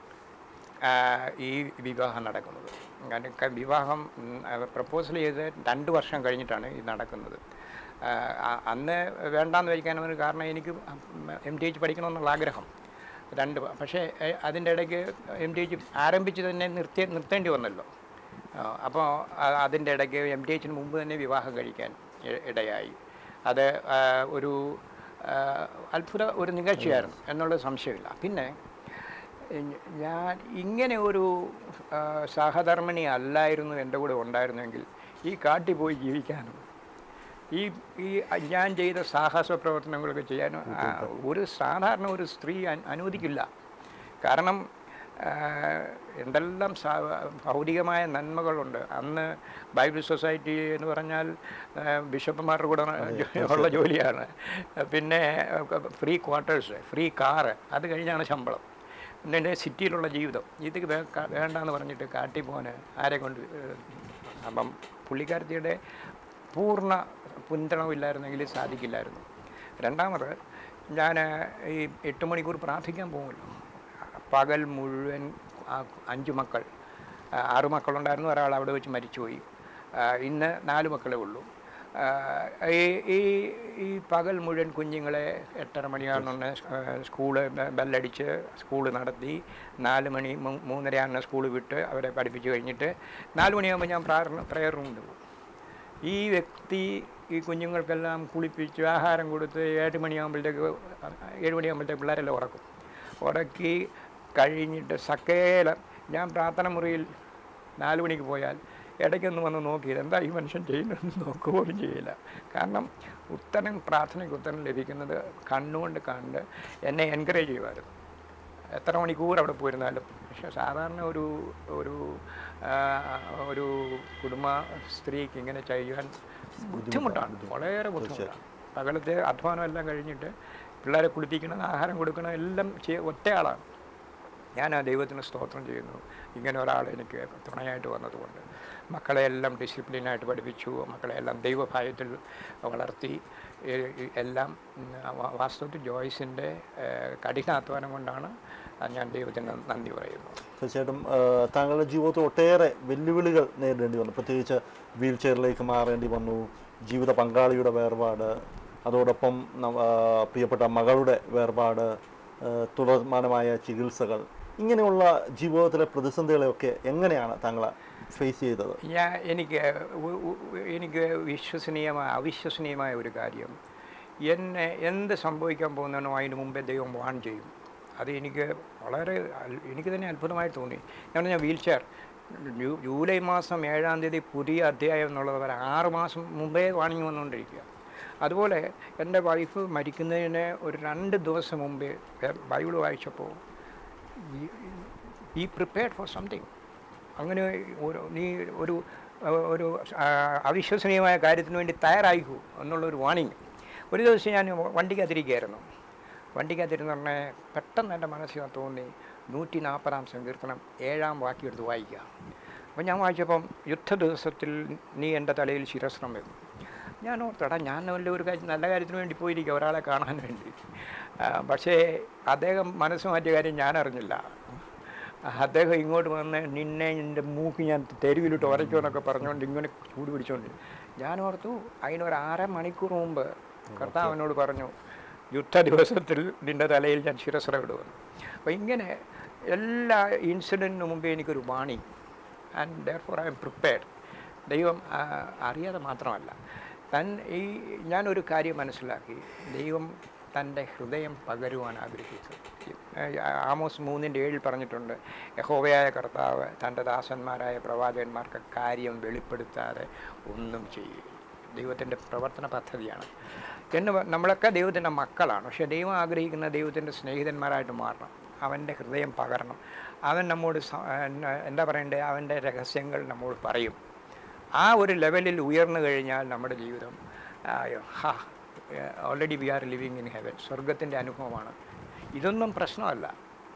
ഈ വിവാഹം നടക്കുന്നത്. കാരണം വിവാഹം പ്രപ്പോസൽ ചെയ്ത് രണ്ട് വർഷം കഴിഞ്ഞിട്ടാണ് ഇത് നടക്കുന്നത്. അന്ന് വേണ്ടാന്ന് വയ്ക്കാനൊരു കാരണം എനിക്ക് എം ടി എച്ച് പഠിക്കണമെന്നുള്ള ആഗ്രഹം രണ്ട്. പക്ഷേ അതിൻ്റെ ഇടയ്ക്ക് എം ടി എച്ച് ആരംഭിച്ച് തന്നെ നിർത്തി നിർത്തേണ്ടി വന്നല്ലോ. അപ്പോൾ അതിൻ്റെ ഇടയ്ക്ക് എം ടി എച്ചിന് മുമ്പ് തന്നെ വിവാഹം കഴിക്കാൻ ഇടയായി. അത് ഒരു അത്ഭുത ഒരു നികഴ്ചയായിരുന്നു എന്നുള്ള സംശയമില്ല. പിന്നെ ഞാൻ ഇങ്ങനെ ഒരു സഹധർമ്മിണി അല്ലായിരുന്നു എൻ്റെ കൂടെ ഉണ്ടായിരുന്നെങ്കിൽ ഈ കാട്ടിൽ പോയി ജീവിക്കാനും ഈ ഈ ഞാൻ ചെയ്ത സാഹസ പ്രവർത്തനങ്ങളൊക്കെ ചെയ്യാനും ഒരു സാധാരണ ഒരു സ്ത്രീ അനുവദിക്കില്ല. കാരണം എന്തെല്ലാം ഭൗതികമായ നന്മകളുണ്ട്. അന്ന് ബൈബിൾ സൊസൈറ്റി എന്ന് പറഞ്ഞാൽ ബിഷപ്പുമാരുടെ കൂടെ ഉള്ള ജോലിയാണ്. പിന്നെ ഫ്രീ ക്വാർട്ടേഴ്സ്, ഫ്രീ കാറ്, അത് കഴിഞ്ഞാണ് ശമ്പളം. പിന്നെ സിറ്റിയിലുള്ള ജീവിതം ഇത് വേണ്ടാന്ന് പറഞ്ഞിട്ട് കാട്ടി പോകാൻ ആരെ കൊണ്ട്. അപ്പം പുള്ളിക്കാരത്തിയുടെ പൂർണ്ണ പിന്തുണയില്ലായിരുന്നെങ്കിൽ സാധിക്കില്ലായിരുന്നു. രണ്ടാമത് ഞാൻ ഈ എട്ട് മണിക്കൂർ പ്രാർത്ഥിക്കാൻ പോകുമല്ലോ. പകൽ മുഴുവൻ അഞ്ച് മക്കൾ, ആറ് മക്കളുണ്ടായിരുന്നു, ഒരാൾ അവിടെ വെച്ച് മരിച്ചുപോയി. ഇന്ന് നാല് മക്കളേ ഉള്ളൂ. ഈ ഈ ഈ പകൽ മുഴുവൻ കുഞ്ഞുങ്ങളെ എട്ടര മണിയാണെന്ന് സ്കൂള് ബെല്ലടിച്ച് സ്കൂള് നടത്തി, നാല് മണി മൂന്നരയാണ് സ്കൂൾ വിട്ട് അവരെ പഠിപ്പിച്ച് കഴിഞ്ഞിട്ട് നാല് മണിയാകുമ്പോൾ ഞാൻ പ്രാർത്ഥന പ്രയർ റൂമിൽ പോകും. ഈ വ്യക്തി ഈ കുഞ്ഞുങ്ങൾക്കെല്ലാം കുളിപ്പിച്ച് ആഹാരം കൊടുത്ത് ഏഴ് മണിയാകുമ്പോഴത്തേക്ക് ഏഴ് മണിയാകുമ്പോഴത്തേക്ക് പിള്ളേരെല്ലാം ഉറക്കും. ഉറക്കി കഴിഞ്ഞിട്ട് സക്കേലം ഞാൻ പ്രാർത്ഥന മുറിയിൽ നാല് മണിക്ക് പോയാൽ ഇടയ്ക്കൊന്ന് വന്ന് നോക്കിയത് എന്താ ഈ മനുഷ്യൻ ചെയ്യുന്നതെന്ന് നോക്കുക പോലും ചെയ്യില്ല. കാരണം ഉത്തരം പ്രാർത്ഥനയ്ക്ക് ഉത്തരം ലഭിക്കുന്നത് കണ്ണുകൊണ്ട് കണ്ട് എന്നെ എൻകറേജ് ചെയ്യുമായിരുന്നു. എത്ര മണിക്കൂർ അവിടെ പോയിരുന്നാലും. പക്ഷേ സാധാരണ ഒരു ഒരു ഒരു കുടുംബ സ്ത്രീക്ക് ഇങ്ങനെ ചെയ്യാൻ ബുദ്ധിമുട്ടാണ്, വളരെ ബുദ്ധിമുട്ടാണ്. പകലത്തെ അധ്വാനം എല്ലാം കഴിഞ്ഞിട്ട് പിള്ളേരെ കുളിപ്പിക്കണം, ആഹാരം കൊടുക്കണം, എല്ലാം ചെയ്യ ഒറ്റയാളാണ്. ഞാൻ ആ ദൈവത്തിന് സ്തോത്രം ചെയ്യുന്നു ഇങ്ങനെ ഒരാൾ എനിക്ക് തുണയായിട്ട് വന്നതുകൊണ്ട്. മക്കളെയെല്ലാം ഡിസിപ്ലിനായിട്ട് പഠിപ്പിച്ചു, മക്കളെയെല്ലാം ദൈവഭയത്തിൽ വളർത്തി. എല്ലാം വാസ്തവത്തിൽ ജോയ്സിൻ്റെ കഠിനാധ്വാനം കൊണ്ടാണ് ഞാൻ ദൈവത്തിന് നന്ദി പറയുന്നു. തീർച്ചയായിട്ടും താങ്കളുടെ ജീവിതത്തിൽ ഒട്ടേറെ വെല്ലുവിളികൾ നേരിടേണ്ടി വന്നു. പ്രത്യേകിച്ച് വീൽ ചെയറിലേക്ക് മാറേണ്ടി വന്നു, ജീവിത പങ്കാളിയുടെ വേർപാട്, അതോടൊപ്പം പ്രിയപ്പെട്ട മകളുടെ വേർപാട്, തുടർമാനമായ ചികിത്സകൾ, ഇങ്ങനെയുള്ള ജീവിതത്തിലെ പ്രതിസന്ധികളെയൊക്കെ എങ്ങനെയാണ് താങ്കൾ ഫേസ് ചെയ്തത്? ഞാൻ എനിക്ക് എനിക്ക് വിശ്വസനീയമായ അവിശ്വസനീയമായ ഒരു കാര്യം, എന്നെ എന്ത് സംഭവിക്കാൻ പോകുന്നതിനോ അതിന് മുമ്പേ ദൈവം വാൺ ചെയ്യും. അത് എനിക്ക് വളരെ എനിക്ക് തന്നെ അത്ഭുതമായി തോന്നി. ഞാൻ പറഞ്ഞാൽ വീൽ ചെയർ ജൂലൈ മാസം ഏഴാം തീയതി പുതിയ അധ്യായം എന്നുള്ളത് വരെ ആറ് മാസം മുമ്പേ വാണിങ് വന്നുകൊണ്ടിരിക്കുക. അതുപോലെ എൻ്റെ വൈഫ് മരിക്കുന്നതിന് ഒരു രണ്ട് ദിവസം മുമ്പേ ബൈബിൾ വായിച്ചപ്പോൾ ബി പ്രിപ്പയർഡ് ഫോർ സംതിങ്. അങ്ങനെ ഒരു നീ ഒരു ഒരു അവിശ്വസനീയമായ കാര്യത്തിന് വേണ്ടി തയ്യാറായിക്കൂ എന്നുള്ളൊരു വാണിംഗ്. ഒരു ദിവസം ഞാൻ വണ്ടിക്കകത്തിരിക്കുകയായിരുന്നു. വണ്ടിക്കകത്തിരുന്ന് പറഞ്ഞാൽ പെട്ടെന്ന് എൻ്റെ മനസ്സിൽ തോന്നി നൂറ്റി നാൽപ്പതാം സങ്കീർത്തനം ഏഴാം വാക്യം എടുത്ത് വായിക്കുക. അപ്പോൾ ഞാൻ വായിച്ചപ്പം യുദ്ധ ദിവസത്തിൽ നീ എൻ്റെ തലയിൽ ശിരസ്ത്രം വെക്കും. ഞാൻ ഓർത്തടാ, ഞാൻ വല്ല ഒരു കാര്യം നല്ല കാര്യത്തിന് വേണ്ടി പോയിരിക്കുക, ഒരാളെ കാണാൻ വേണ്ടി. പക്ഷേ അദ്ദേഹം മനസ്സ് മാറ്റിയ കാര്യം ഞാൻ അറിഞ്ഞില്ല. അദ്ദേഹം ഇങ്ങോട്ട് വന്ന് നിന്നെ എൻ്റെ മൂക്ക് ഞാൻ തെരുവിലിട്ട് ഉരയ്ക്കുമെന്നൊക്കെ പറഞ്ഞുകൊണ്ട് ഇങ്ങനെ ചൂട് പിടിച്ചുകൊണ്ട് ഞാൻ ഓർത്തു അതിനൊരു അര മണിക്കൂർ മുമ്പ് കർത്താവിനോട് പറഞ്ഞു യുദ്ധ ദിവസത്തിൽ നിൻ്റെ തലയിൽ ഞാൻ ശിരസ്ത്രം ഇടുമെന്ന്. അപ്പോൾ ഇങ്ങനെ എല്ലാ ഇൻസിഡൻറ്റിന് മുമ്പേ എനിക്കൊരു വാണി. And therefore I am prepared. ദൈവം അറിയാതെ മാത്രമല്ല, തൻ ഈ ഞാനൊരു കാര്യം മനസ്സിലാക്കി, ദൈവം തൻ്റെ ഹൃദയം പകരുവാൻ ആഗ്രഹിച്ചു. ആമോസ് മൂന്നിൻ്റെ ഏഴിൽ പറഞ്ഞിട്ടുണ്ട്, യഹോവയായ കർത്താവ് തൻ്റെ ദാസന്മാരായ പ്രവാചകന്മാർക്ക് കാര്യം വെളിപ്പെടുത്താതെ ഒന്നും ചെയ്യും. ദൈവത്തിൻ്റെ പ്രവർത്തന പദ്ധതിയാണ്. എന്ന് നമ്മളൊക്കെ ദൈവത്തിൻ്റെ മക്കളാണ്. പക്ഷേ ദൈവം ആഗ്രഹിക്കുന്ന ദൈവത്തിൻ്റെ സ്നേഹിതന്മാരായിട്ട് മാറണം. അവൻ്റെ ഹൃദയം പകരണം. അവൻ നമ്മോട് എന്താ പറയണ്ടേ, അവൻ്റെ രഹസ്യങ്ങൾ നമ്മോട് പറയും. ആ ഒരു ലെവലിൽ ഉയർന്നു കഴിഞ്ഞാൽ നമ്മുടെ ജീവിതം ഹാ already we are living in heaven, സ്വർഗത്തിൻ്റെ അനുഭവമാണ്. ഇതൊന്നും പ്രശ്നമല്ല.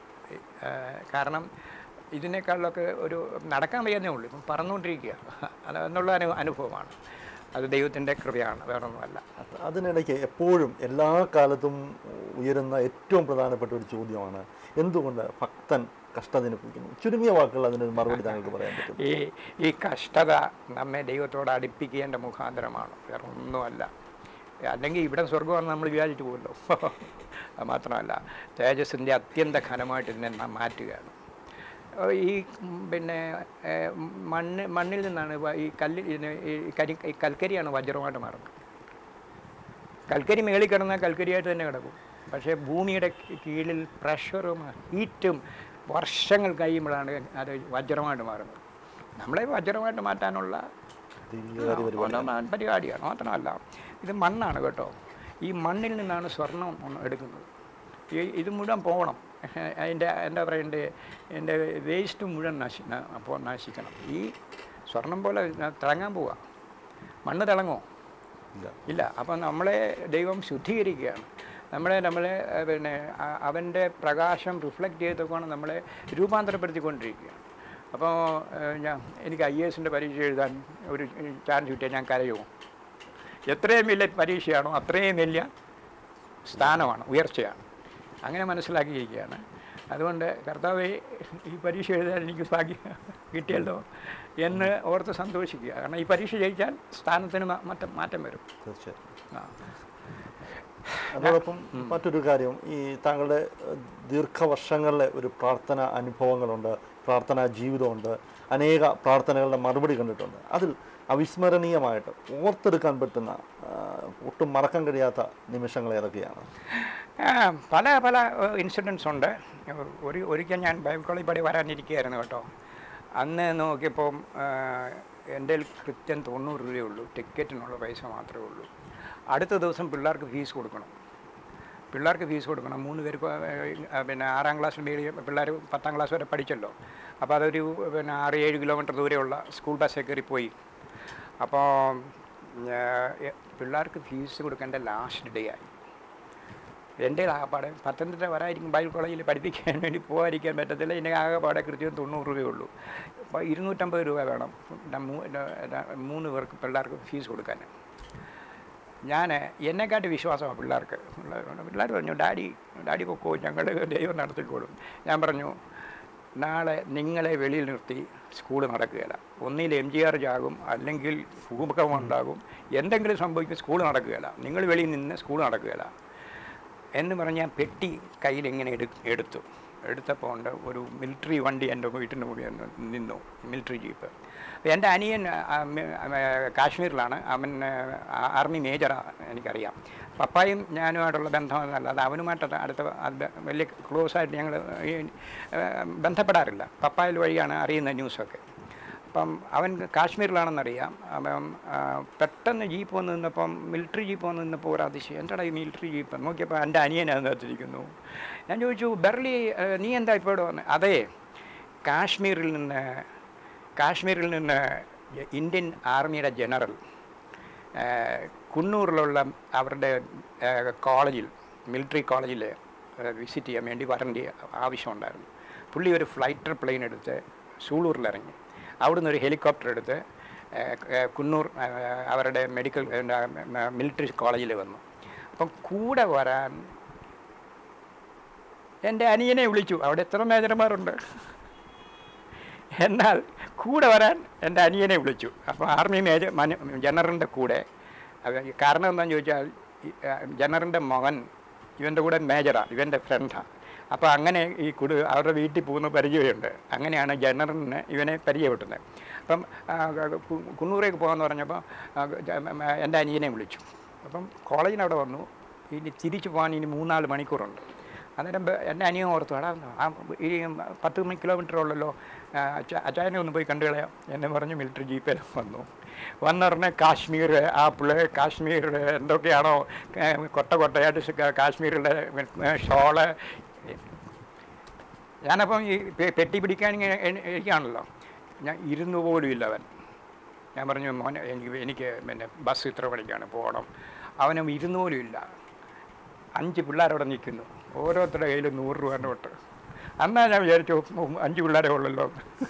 കാരണം ഇതിനേക്കാളൊക്കെ ഒരു നടക്കാൻ വയ്യാന്നേ ഉള്ളൂ. ഇപ്പം പറന്നുകൊണ്ടിരിക്കുക അത് എന്നുള്ള അനു അനുഭവമാണ്. അത് ദൈവത്തിൻ്റെ കൃപയാണ്, വേറൊന്നുമല്ല. അതിനിടയ്ക്ക് എപ്പോഴും എല്ലാ കാലത്തും ഉയരുന്ന ഏറ്റവും പ്രധാനപ്പെട്ട ഒരു ചോദ്യമാണ്, എന്തുകൊണ്ട് ഭക്തൻ കഷ്ടത അനുഭവിക്കുന്നു? ചുരുങ്ങിയ വാക്കുകൾ അതിനൊരു മറുപടി താങ്കൾക്ക് പറയാൻ പറ്റും? ഈ ഈ കഷ്ടത നമ്മെ ദൈവത്തോട് അടുപ്പിക്കേണ്ട മുഖാന്തരമാണ്, വേറെ ഒന്നുമല്ല. അല്ലെങ്കിൽ ഇവിടെ സ്വർഗമാണെന്ന് നമ്മൾ വിചാരിച്ചു പോകുമല്ലോ. അത് മാത്രമല്ല, തേജസ്സിൻ്റെ അത്യന്ത ഘനമായിട്ട് ഇതിനെ നാം മാറ്റുകയാണ്. ഈ പിന്നെ മണ്ണ് മണ്ണിൽ നിന്നാണ് ഈ കല്ല് ഈ കരി ഈ കൽക്കരിയാണ് വജ്രമായിട്ട് മാറുന്നത്. കൽക്കരി മേളിൽ കിടന്നാൽ കൽക്കരിയായിട്ട് തന്നെ കിടക്കും. പക്ഷേ ഭൂമിയുടെ കീഴിൽ പ്രഷറും ഹീറ്റും വർഷങ്ങൾ കഴിയുമ്പോഴാണ് അത് വജ്രമായിട്ട് മാറുന്നത്. നമ്മളെ വജ്രമായിട്ട് മാറ്റാനുള്ള പരിപാടിയാണ്. മാത്രമല്ല, ഇത് മണ്ണാണ് കേട്ടോ. ഈ മണ്ണിൽ നിന്നാണ് സ്വർണം എടുക്കുന്നത്. ഈ ഇത് മുഴുവൻ പോകണം. അതിൻ്റെ എന്താ പറയണ്ടേ, എൻ്റെ വേസ്റ്റ് മുഴുവൻ നശി അപ്പോൾ നശിക്കണം. ഈ സ്വർണം പോലെ തിളങ്ങാൻ പോവുക. മണ്ണ് തിളങ്ങോ? ഇല്ല. അപ്പം നമ്മളെ ദൈവം ശുദ്ധീകരിക്കുകയാണ്. നമ്മളെ നമ്മളെ പിന്നെ അവൻ്റെ പ്രകാശം റിഫ്ലക്റ്റ് ചെയ്തൊക്കെയാണ് നമ്മളെ രൂപാന്തരപ്പെടുത്തിക്കൊണ്ടിരിക്കുകയാണ്. അപ്പോൾ ഞാൻ എനിക്ക് ഐ എ എസിൻ്റെ പരീക്ഷ എഴുതാൻ ഒരു ചാൻസ് കിട്ടിയാൽ ഞാൻ കരയുമോ? എത്രയും വലിയ പരീക്ഷയാണോ അത്രയും വലിയ സ്ഥാനമാണ്, ഉയർച്ചയാണ്. അങ്ങനെ മനസ്സിലാക്കിയിരിക്കുകയാണ്. അതുകൊണ്ട് കർത്താവേ, ഈ പരീക്ഷ എഴുതാൻ എനിക്ക് ഭാഗ്യം കിട്ടിയല്ലോ എന്ന് ഓർത്ത് സന്തോഷിക്കുക. കാരണം ഈ പരീക്ഷ ജയിച്ചാൽ സ്ഥാനത്തിന് മാറ്റം മാറ്റം വരും. തീർച്ചയായും. അതോടൊപ്പം മറ്റൊരു കാര്യം, ഈ താങ്കളുടെ ദീർഘവർഷങ്ങളിലെ ഒരു പ്രാർത്ഥന അനുഭവങ്ങളുണ്ട്, പ്രാർത്ഥനാ ജീവിതമുണ്ട്, അനേക പ്രാർത്ഥനകളുടെ മറുപടി കണ്ടിട്ടുണ്ട്. അതിൽ അവിസ്മരണീയമായിട്ട് ഓർത്തെടുക്കാൻ പറ്റുന്ന ഒട്ടും മറക്കാൻ കഴിയാത്ത നിമിഷങ്ങൾ ഏതൊക്കെയാണ്? പല പല ഇൻസിഡൻസ് ഉണ്ട്. ഒരു ഒരിക്കൽ ഞാൻ ബൈബിൾ കോളേജ് പടി വരാനിരിക്കുകയായിരുന്നു കേട്ടോ. അന്ന് നോക്കിയപ്പോൾ എൻ്റെ കൃത്യം തൊണ്ണൂറ് രൂപയേ ഉള്ളൂ, ടിക്കറ്റിനുള്ള പൈസ മാത്രമേ ഉള്ളൂ. അടുത്ത ദിവസം പിള്ളേർക്ക് ഫീസ് കൊടുക്കണം. പിള്ളേർക്ക് ഫീസ് കൊടുക്കണം. മൂന്ന് പേർക്ക് പിന്നെ ആറാം ക്ലാസ് പിള്ളേർ പത്താം ക്ലാസ് വരെ പഠിച്ചല്ലോ. അപ്പോൾ അതൊരു പിന്നെ ആറ് ഏഴ് കിലോമീറ്റർ ദൂരെയുള്ള സ്കൂൾ ബസ്സിൽ കയറി പോയി. അപ്പോൾ പിള്ളേർക്ക് ഫീസ് കൊടുക്കേണ്ട ലാസ്റ്റ് ഡേ ആയി. എൻ്റെ ആകപ്പാടെ പത്തനംതിട്ട വരായിരിക്കും ബൈബിൾ കോളേജിൽ പഠിപ്പിക്കാൻ വേണ്ടി പോകാതിരിക്കാൻ പറ്റത്തില്ല. എൻ്റെ ആകപ്പാടെ കൃത്യം തൊണ്ണൂറ് രൂപയേ ഉള്ളൂ. അപ്പോൾ ഇരുന്നൂറ്റമ്പത് രൂപ വേണം മൂന്ന് പേർക്ക് പിള്ളേർക്ക് ഫീസ് കൊടുക്കാൻ. ഞാൻ എന്നെക്കാട്ടി വിശ്വാസമാണ് പിള്ളേർക്ക്. പിള്ളേർ പറഞ്ഞു, ഡാഡി ഡാഡി പൊക്കോ, ഞങ്ങൾ ദൈവം നടത്തിക്കോളും. ഞാൻ പറഞ്ഞു, നാളെ നിങ്ങളെ വെളിയിൽ നിർത്തി സ്കൂൾ നടക്കുകയില്ല. ഒന്നിൽ എം ജി ആർ ചാകും, അല്ലെങ്കിൽ ഭൂകമ്പം ഉണ്ടാകും, എന്തെങ്കിലും സംഭവിക്കും, സ്കൂൾ നടക്കുകയില്ല. നിങ്ങൾ വെളിയിൽ നിന്ന് സ്കൂൾ നടക്കുകയില്ല എന്ന് പറഞ്ഞ് ഞാൻ പെട്ടി കയ്യിൽ ഇങ്ങനെ എടു എടുത്തു എടുത്തപ്പോൾ ഉണ്ട് ഒരു മിലിറ്ററി വണ്ടി എൻ്റെ വീട്ടിൻ്റെ കൂടി നിന്നു, മിലിറ്ററി ജീപ്പ്. അപ്പോൾ എൻ്റെ അനിയൻ കാശ്മീരിലാണ്, അവൻ ആർമി മേജറാണ്, എനിക്കറിയാം. പപ്പായും ഞാനുമായിട്ടുള്ള ബന്ധമൊന്നുമല്ല, അത് അവനുമായിട്ട് അടുത്ത വലിയ ക്ലോസ് ആയിട്ട് ഞങ്ങൾ ബന്ധപ്പെടാറില്ല. പപ്പായിൽ വഴിയാണ് അറിയുന്ന ന്യൂസൊക്കെ. അപ്പം അവൻ കാശ്മീരിലാണെന്നറിയാം. അപ്പം പെട്ടെന്ന് ജീപ്പ് വന്ന് നിന്നപ്പം മിലിറ്ററി ജീപ്പ് വന്ന് നിന്നപ്പോൾ ഒരു അതിശയം, എന്താടാ ഈ മിലിറ്ററി ജീപ്പ് നോക്കിയപ്പോൾ എൻ്റെ അനിയനകത്തിരിക്കുന്നു. ഞാൻ ചോദിച്ചു, ബെർലി നീ എന്താ ഇപ്പോൾ ഇവിടെ വന്നത്? അതെ, കാശ്മീരിൽ നിന്ന് കാശ്മീരിൽ നിന്ന് ഇന്ത്യൻ ആർമിയുടെ ജനറൽ കുന്നൂറിലുള്ള അവരുടെ കോളേജിൽ, മിലിറ്ററി കോളേജിൽ വിസിറ്റ് ചെയ്യാൻ വേണ്ടി വരേണ്ട ആവശ്യമുണ്ടായിരുന്നു. പുള്ളി ഒരു ഫ്ലൈറ്റർ പ്ലെയിൻ എടുത്ത് സൂളൂരിലിറങ്ങി, അവിടുന്ന് ഒരു ഹെലികോപ്റ്റർ എടുത്ത് കുന്നൂർ അവരുടെ മെഡിക്കൽ മിലിറ്ററി കോളേജിൽ വന്നു. അപ്പം കൂടെ വരാൻ എൻ്റെ അനിയനെ വിളിച്ചു. അവിടെ എത്ര മേജർമാരുണ്ട്, എന്നാൽ കൂടെ വരാൻ എൻ്റെ അനിയനെ വിളിച്ചു. അപ്പോൾ ആർമി മേജർ ജനറലിൻ്റെ കൂടെ, കാരണം എന്താണെന്ന് ചോദിച്ചാൽ ജനറലിൻ്റെ മകൻ ഇവൻ്റെ കൂടെ മേജറാണ്, ഇവൻ്റെ ഫ്രണ്ടാണ്. അപ്പോൾ അങ്ങനെ ഈ കുടു അവരുടെ വീട്ടിൽ പോകുന്ന പരിചയമുണ്ട്. അങ്ങനെയാണ് ജനറലിന് ഇവനെ പരിചയപ്പെടുന്നത്. അപ്പം കുന്നൂരേക്ക് പോകാമെന്ന് പറഞ്ഞപ്പോൾ എൻ്റെ അനിയനെ വിളിച്ചു. അപ്പം കോളേജിനവിടെ വന്നു. ഇനി തിരിച്ചു പോകാൻ ഇനി മൂന്നാല് മണിക്കൂറുണ്ട്. അന്നേരം എൻ്റെ അനിയൻ ഓർത്തു, എടാ ആ ഈ പത്ത് കിലോമീറ്റർ ഉള്ളല്ലോ, അച്ചായനെ ഒന്ന് പോയി കണ്ടു കളയാം എന്ന് പറഞ്ഞ് മിലിറ്ററി ജീപ്പിൽ വന്നു. വന്നുടനെ കാശ്മീർ ആപ്പിള്, കാശ്മീർ എന്തൊക്കെയാണോ കൊട്ട കൊട്ടയായിട്ട് കാശ്മീരിലെ ഷോള്. ഞാനപ്പം ഈ പെട്ടി പിടിക്കാൻ ഇങ്ങനെ ഇരിക്കുകയാണല്ലോ, ഞാൻ ഇരുന്നു പോലും ഇല്ല അവൻ. ഞാൻ പറഞ്ഞു, മോനെ എനിക്ക് എനിക്ക് പിന്നെ ബസ് ഇത്ര മണിക്കാണ് പോകണം. അവനും ഇരുന്നു പോലും ഇല്ല. അഞ്ച് പിള്ളേരവിടെ നിൽക്കുന്നു, ഓരോരുത്തരുടെ കയ്യിൽ നൂറ് രൂപ നോട്ട്. അന്നാ ഞാൻ വിചാരിച്ചു അഞ്ച് പിള്ളേരെ ഉള്ളല്ലോ.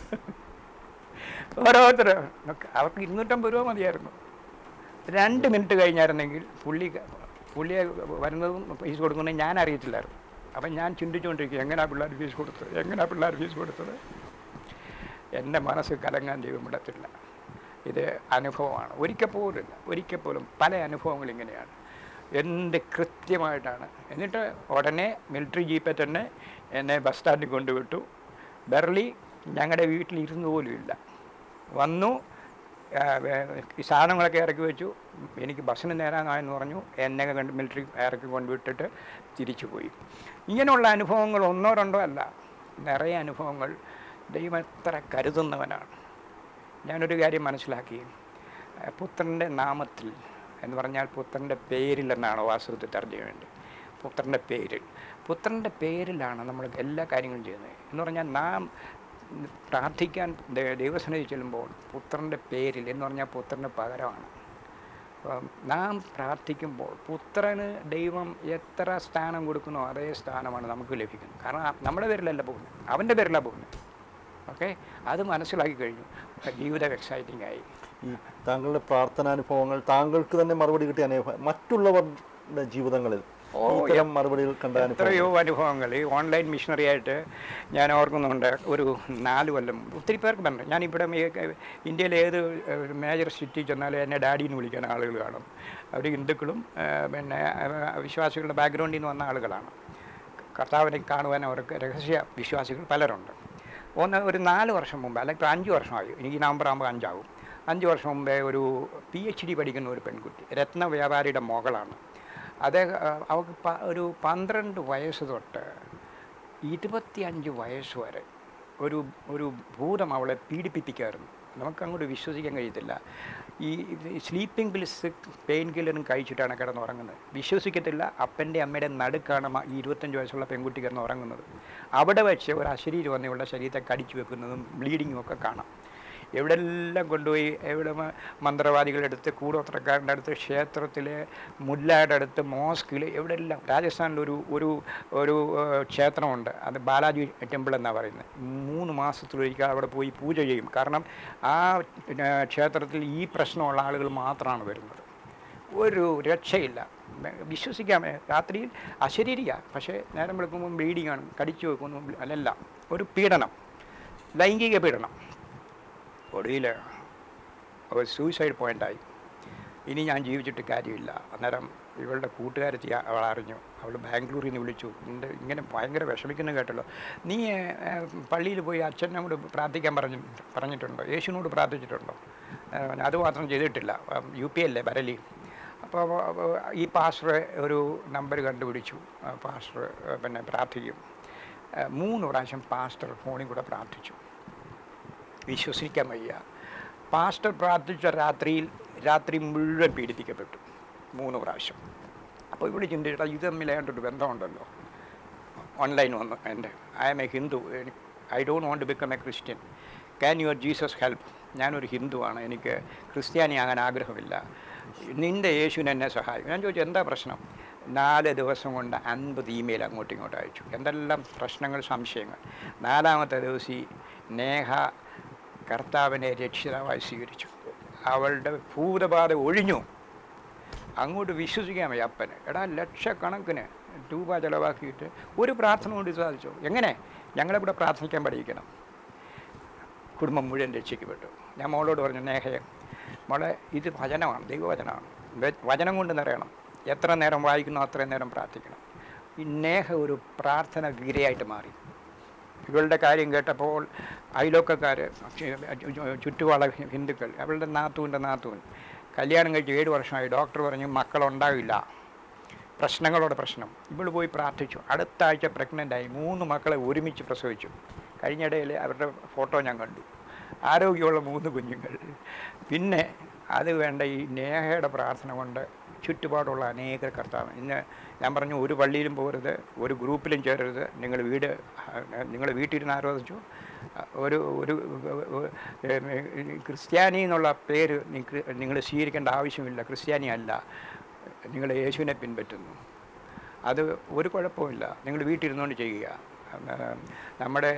ഓരോരുത്തർ അവർക്ക് ഇരുന്നൂറ്റമ്പത് രൂപ മതിയായിരുന്നു. രണ്ട് മിനിറ്റ് കഴിഞ്ഞായിരുന്നെങ്കിൽ പുള്ളി പുള്ളിയെ വരുന്നതും ഫീസ് കൊടുക്കുന്നത് ഞാൻ അറിയത്തില്ലായിരുന്നു. അപ്പം ഞാൻ ചിന്തിച്ചുകൊണ്ടിരിക്കും, എങ്ങനെയാണ് പിള്ളേർ ഫീസ് കൊടുത്തത്, എങ്ങനെയാണ് പിള്ളേർ ഫീസ് കൊടുത്തത്. എൻ്റെ മനസ്സ് കലങ്ങാൻ ദൈവം വിടത്തില്ല. ഇത് അനുഭവമാണ്. ഒരിക്കൽ പോലുമില്ല, ഒരിക്കൽ പോലും പല അനുഭവങ്ങൾ ഇങ്ങനെയാണ്. എന്ത് കൃത്യമായിട്ടാണ്. എന്നിട്ട് ഉടനെ മിലിറ്ററി ജീപ്പിൽ തന്നെ എന്നെ ബസ് സ്റ്റാൻഡിൽ കൊണ്ടുവിട്ടു. ബെർലി ഞങ്ങളുടെ വീട്ടിൽ ഇരുന്ന് പോലും ഇല്ല. വന്നു, ഈ സാധനങ്ങളൊക്കെ ഇറക്കി വെച്ചു. എനിക്ക് ബസ്സിന് നേരാനായെന്ന് പറഞ്ഞു. എന്നെ കണ്ട് മിലിറ്ററി ഇറക്കി കൊണ്ടുവിട്ടിട്ട് തിരിച്ചു പോയി. ഇങ്ങനെയുള്ള അനുഭവങ്ങൾ ഒന്നോ രണ്ടോ അല്ല, നിറയെ അനുഭവങ്ങൾ. ദൈവം എത്ര കരുതുന്നവനാണ്. ഞാനൊരു കാര്യം മനസ്സിലാക്കി, പുത്രൻ്റെ നാമത്തിൽ എന്ന് പറഞ്ഞാൽ പുത്രൻ്റെ പേരിൽ എന്നാണ് വാസ്തവത്തിൽ തർജ്ജമ വേണ്ടി. പുത്രൻ്റെ പേരിൽ, പുത്രൻ്റെ പേരിലാണ് നമ്മൾ എല്ലാ കാര്യങ്ങളും ചെയ്യുന്നത്. എന്ന് പറഞ്ഞാൽ നാം പ്രാർത്ഥിക്കാൻ ദൈവസന്നിധിയിൽ ചെല്ലുമ്പോൾ പുത്രൻ്റെ പേരിൽ എന്ന് പറഞ്ഞാൽ പുത്രൻ്റെ പകരമാണ്. നാം പ്രാർത്ഥിക്കുമ്പോൾ പുത്രന് ദൈവം എത്ര സ്ഥാനം കൊടുക്കുന്നോ അതേ സ്ഥാനമാണ് നമുക്ക് ലഭിക്കുന്നത്. കാരണം നമ്മുടെ പേരിലല്ല പോകുന്നത്, അവൻ്റെ പേരിലാണ് പോകുന്നത്. ഓക്കെ, അത് മനസ്സിലാക്കി കഴിഞ്ഞു. ജീവിതം എക്സൈറ്റിംഗ് ആയി. ഈ താങ്കളുടെ പ്രാർത്ഥനാനുഭവങ്ങൾ താങ്കൾക്ക് തന്നെ മറുപടി കിട്ടിയ അനുഭവം മറ്റുള്ളവരുടെ ജീവിതങ്ങളിൽ മറുപടികൾ കണ്ട എത്രയോ അനുഭവങ്ങൾ. ഈ ഓൺലൈൻ മിഷണറി ആയിട്ട് ഞാൻ ഓർക്കുന്നുണ്ട്. ഒരു നാല് കൊല്ലം ഒത്തിരി പേർക്ക് പറഞ്ഞു. ഞാനിവിടെ ഇന്ത്യയിലെ ഏത് മേജർ സിറ്റി ചെന്നാലും എന്നെ ഡാഡിന്ന് വിളിക്കാൻ ആളുകൾ കാണും. അവർ ഹിന്ദുക്കളും പിന്നെ വിശ്വാസികളുടെ ബാക്ക്ഗ്രൗണ്ടിൽ നിന്ന് വന്ന ആളുകളാണ്. കർത്താവിനെ കാണുവാൻ അവർക്ക് രഹസ്യ വിശ്വാസികൾ പലരുണ്ട്. ഒന്ന് ഒരു നാല് വർഷം മുമ്പ്, അല്ലെങ്കിൽ അഞ്ച് വർഷമായി, എനിക്ക് നവംബർ ആകുമ്പോൾ അഞ്ചാവും. അഞ്ച് വർഷം മുമ്പേ ഒരു പി എച്ച് ഡി പഠിക്കുന്ന ഒരു പെൺകുട്ടി, രത്ന വ്യാപാരിയുടെ മകളാണ്. അദ്ദേഹം അവൾക്ക് ഒരു പന്ത്രണ്ട് വയസ്സ് തൊട്ട് ഇരുപത്തിയഞ്ച് വയസ്സ് വരെ ഒരു ഒരു ഭൂതം അവളെ പീഡിപ്പിപ്പിക്കായിരുന്നു. നമുക്കങ്ങോട്ട് വിശ്വസിക്കാൻ കഴിയത്തില്ല. ഈ സ്ലീപ്പിംഗ് പിൽസ് പെയിൻ കില്ലറും കഴിച്ചിട്ടാണ് കിടന്നുറങ്ങുന്നത്. വിശ്വസിക്കത്തില്ല. അപ്പൻ്റെ അമ്മയുടെ നടുക്കാണ് ഈ ഇരുപത്തഞ്ച് വയസ്സുള്ള പെൺകുട്ടി കിടന്ന് ഉറങ്ങുന്നത്. അവിടെ വെച്ച് ഒരു അശരീരം വന്ന് ഇവളുടെ ശരീരത്തെ കടിച്ചു വെക്കുന്നതും ബ്ലീഡിങ്ങും ഒക്കെ കാണാം. എവിടെയെല്ലാം കൊണ്ടുപോയി, എവിടെ മന്ത്രവാദികളെടുത്ത്, കൂടോത്രക്കാരൻ്റെ അടുത്ത്, ക്ഷേത്രത്തിലെ മുല്ലയുടെ അടുത്ത്, മോസ്കിൽ, എവിടെയെല്ലാം. രാജസ്ഥാനിലൊരു ഒരു ഒരു ക്ഷേത്രമുണ്ട്, അത് ബാലാജി ടെമ്പിൾ എന്നാണ് പറയുന്നത്. മൂന്ന് മാസത്തിലൊരിക്കൽ അവിടെ പോയി പൂജ ചെയ്യും. കാരണം ആ ക്ഷേത്രത്തിൽ ഈ പ്രശ്നമുള്ള ആളുകൾ മാത്രമാണ് വരുന്നത്. ഒരു രക്ഷയില്ല. വിശ്വസിക്കാം. രാത്രിയിൽ അശരീരിക, പക്ഷേ നേരം വെളുക്കുമ്പോൾ ബ്ലീഡിങ് ആണ്, കടിച്ചു വെക്കുന്നു. അല്ലല്ല, ഒരു പീഡനം, ലൈംഗിക പീഡനം. ഒടുവിൽ ഒരു സൂയിസൈഡ് പോയിൻ്റായി. ഇനി ഞാൻ ജീവിച്ചിട്ട് കാര്യമില്ല. അന്നേരം ഇവളുടെ കൂട്ടുകാരെത്തി അവൾ അറിഞ്ഞു. അവൾ ബാംഗ്ലൂരിൽ നിന്ന് വിളിച്ചു. എൻ്റെ ഇങ്ങനെ ഭയങ്കര വിഷമിക്കുന്നു കേട്ടല്ലോ. നീ പള്ളിയിൽ പോയി അച്ഛനോട് പ്രാർത്ഥിക്കാൻ പറഞ്ഞു പറഞ്ഞിട്ടുണ്ടോ? യേശുവിനോട് പ്രാർത്ഥിച്ചിട്ടുണ്ടോ? അതുമാത്രം ചെയ്തിട്ടില്ല. യു പി അല്ലേ ബരലി. അപ്പോൾ ഈ പാസ്റ്റർ ഒരു നമ്പർ കണ്ടുപിടിച്ചു. പാസ്റ്റർ പിന്നെ പ്രാർത്ഥിക്കും. മൂന്ന് പ്രാവശ്യം പാസ്റ്റർ ഫോണിൽ കൂടെ പ്രാർത്ഥിച്ചു. വിശ്വസിക്കാൻ വയ്യ. പാസ്റ്റർ പ്രാർത്ഥിച്ച രാത്രിയിൽ രാത്രി മുഴുവൻ പീഡിപ്പിക്കപ്പെട്ടു മൂന്ന് പ്രാവശ്യം. അപ്പോൾ ഇവിടെ ചിന്തിച്ചിട്ട് ഇത് തമ്മിലായിട്ടൊരു ബന്ധമുണ്ടല്ലോ. ഓൺലൈൻ വന്നു എൻ്റെ I am a Hindu, I don't want to become a Christian, can your Jesus help? ഞാനൊരു ഹിന്ദുവാണ്, എനിക്ക് ക്രിസ്ത്യാനി ആകാൻ ആഗ്രഹമില്ല, നിൻ്റെ യേശുവിന് എന്നെ സഹായിക്കും. ഞാൻ ചോദിച്ചു എന്താ പ്രശ്നം? നാല് ദിവസം കൊണ്ട് അൻപത് ഇമെയിൽ അങ്ങോട്ടും ഇങ്ങോട്ടും അയച്ചു, എന്തെല്ലാം പ്രശ്നങ്ങൾ, സംശയങ്ങൾ. നാലാമത്തെ ദിവസം നേഹ കർത്താവിനെ രക്ഷിതാവായി സ്വീകരിച്ചു. അവളുടെ ഭൂതബാധ ഒഴിഞ്ഞു. അങ്ങോട്ട് വിശ്വസിക്കാൻ വയ്യ അപ്പന്. എടാ ലക്ഷക്കണക്കിന് രൂപ ചിലവാക്കിയിട്ട് ഒരു പ്രാർത്ഥന കൊണ്ട് സാധിച്ചു. എങ്ങനെ? ഞങ്ങളിവിടെ പ്രാർത്ഥിക്കാൻ പഠിക്കണം. കുടുംബം മുഴുവൻ രക്ഷിക്കപ്പെട്ടു. ഞാൻ മോളോട് പറഞ്ഞു, നേഹയെ മോളെ ഇത് വചനമാണ്, ദൈവവചനമാണ്, വചനം കൊണ്ട് നിറയണം, എത്ര നേരം വായിക്കുന്നോ അത്രയും നേരം പ്രാർത്ഥിക്കണം. ഈ നേഹ ഒരു പ്രാർത്ഥന വീരയായിട്ട് മാറി. ഇവളുടെ കാര്യം കേട്ടപ്പോൾ അയലോക്കക്കാർ, ചുറ്റുപാട ഹിന്ദുക്കൾ, അവളുടെ നാത്തൂൻ്റെ നാത്തൂൻ കല്യാണം കഴിച്ച് ഏഴ് വർഷമായി, ഡോക്ടർ പറഞ്ഞു മക്കളുണ്ടാവില്ല, പ്രശ്നങ്ങളോടെ പ്രശ്നം. ഇവൾ പോയി പ്രാർത്ഥിച്ചു. അടുത്ത ആഴ്ച പ്രഗ്നൻ്റായി, മൂന്ന് മക്കളെ ഒരുമിച്ച് പ്രസവിച്ചു. കഴിഞ്ഞിടയിൽ അവരുടെ ഫോട്ടോ ഞാൻ കണ്ടു, ആരോഗ്യമുള്ള മൂന്ന് കുഞ്ഞുങ്ങൾ. പിന്നെ അത് വേണ്ട, ഈ നേഹയുടെ പ്രാർത്ഥന കൊണ്ട് ചുറ്റുപാടുള്ള അനേക കർത്താവ്. ഇന്ന് ഞാൻ പറഞ്ഞു, ഒരു പള്ളിയിലും പോകരുത്, ഒരു ഗ്രൂപ്പിലും ചേരരുത്, നിങ്ങൾ വീട് നിങ്ങൾ വീട്ടിലിരുന്ന് ആരാധിച്ചു. ഒരു ഒരു ക്രിസ്ത്യാനി എന്നുള്ള പേര് നിങ്ങൾ സ്വീകരിക്കേണ്ട ആവശ്യമില്ല, ക്രിസ്ത്യാനി അല്ല, നിങ്ങൾ യേശുവിനെ പിൻപറ്റുന്നു, അത് ഒരു കുഴപ്പമില്ല, നിങ്ങൾ വീട്ടിലിരുന്നുകൊണ്ട് ചെയ്യുക. നമ്മുടെ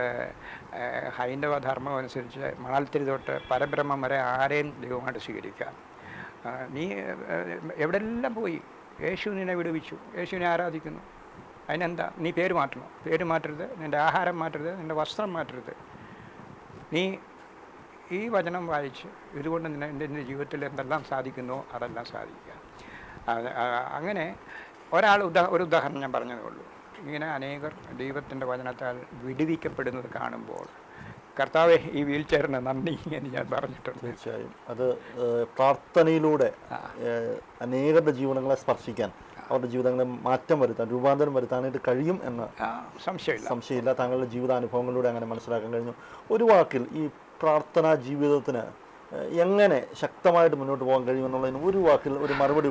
ഹൈന്ദവ ധർമ്മം അനുസരിച്ച് മണൽത്തിരി തൊട്ട് പരബ്രഹ്മം വരെ ആരെയും ദൈവമായിട്ട് സ്വീകരിക്കാം. നീ എവിടെയെല്ലാം പോയി യേശു നിന്നെ വിടുവിച്ചു, യേശുവിനെ ആരാധിക്കുന്നു, അതിനെന്താ? നീ പേര് മാറ്റണം, പേര് മാറ്റരുത്, നിൻ്റെ ആഹാരം മാറ്റരുത്, നിൻ്റെ വസ്ത്രം മാറ്റരുത്. നീ ഈ വചനം വായിച്ച് ഇതുകൊണ്ട് നിന്നെ എൻ്റെ ജീവിതത്തിൽ എന്തെല്ലാം സാധിക്കുന്നോ അതെല്ലാം സാധിക്കുക. അങ്ങനെ ഒരാൾ ഉദാ ഒരു ഉദാഹരണം ഞാൻ പറഞ്ഞതേ ഉള്ളൂ. ഇങ്ങനെ അനേകർ ദൈവത്തിൻ്റെ വചനത്താൽ വിടുവിക്കപ്പെടുന്നത് കാണുമ്പോൾ കർത്താവെ ഈ വീൽ ചെയറിന് നന്ദി എന്ന് ഞാൻ പറഞ്ഞിട്ടുണ്ട്. തീർച്ചയായും അത് പ്രാർത്ഥനയിലൂടെ അനേകരുടെ ജീവിതങ്ങളെ സ്പർശിക്കാൻ, അവരുടെ ജീവിതങ്ങളെ മാറ്റം വരുത്താൻ, രൂപാന്തരം വരുത്താനായിട്ട് കഴിയും എന്ന് സംശയമില്ല സംശയമില്ല താങ്കളുടെ ജീവിതാനുഭവങ്ങളിലൂടെ അങ്ങനെ മനസ്സിലാക്കാൻ കഴിഞ്ഞു. ഒരു വാക്കിൽ ഈ പ്രാർത്ഥനാ ജീവിതത്തിന് എങ്ങനെ ശക്തമായിട്ട് മുന്നോട്ട് പോകാൻ കഴിയുമെന്നുള്ളതിന് ഒരു വാക്കിൽ ഒരു മറുപടി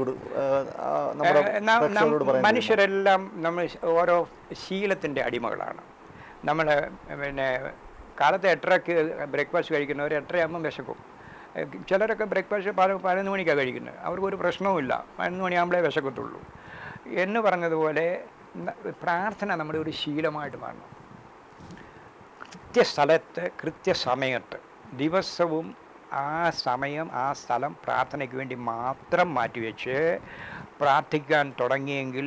നമ്മുടെ മനുഷ്യരെല്ലാം നമ്മൾ ഓരോ ശീലത്തിൻ്റെ അടിമകളാണ്. നമ്മൾ പിന്നെ കാലത്ത് എട്ടരക്ക് ബ്രേക്ക്ഫാസ്റ്റ് കഴിക്കുന്നവർ എട്ടരയാകുമ്പം വിശക്കും. ചിലരൊക്കെ ബ്രേക്ക്ഫാസ്റ്റ് പല പതിനൊന്ന് മണിക്കാണ് കഴിക്കുന്നത്, അവർക്കൊരു പ്രശ്നവുമില്ല, പതിനൊന്ന് മണിയാകുമ്പോഴേ വിശക്കത്തുള്ളൂ എന്ന് പറഞ്ഞതുപോലെ പ്രാർത്ഥന നമ്മുടെ ഒരു ശീലമായിട്ട് മാറണം. കൃത്യസ്ഥലത്ത് കൃത്യസമയത്ത് ദിവസവും ആ സമയം ആ സ്ഥലം പ്രാർത്ഥനയ്ക്ക് വേണ്ടി മാത്രം മാറ്റിവെച്ച് പ്രാർത്ഥിക്കാൻ തുടങ്ങിയെങ്കിൽ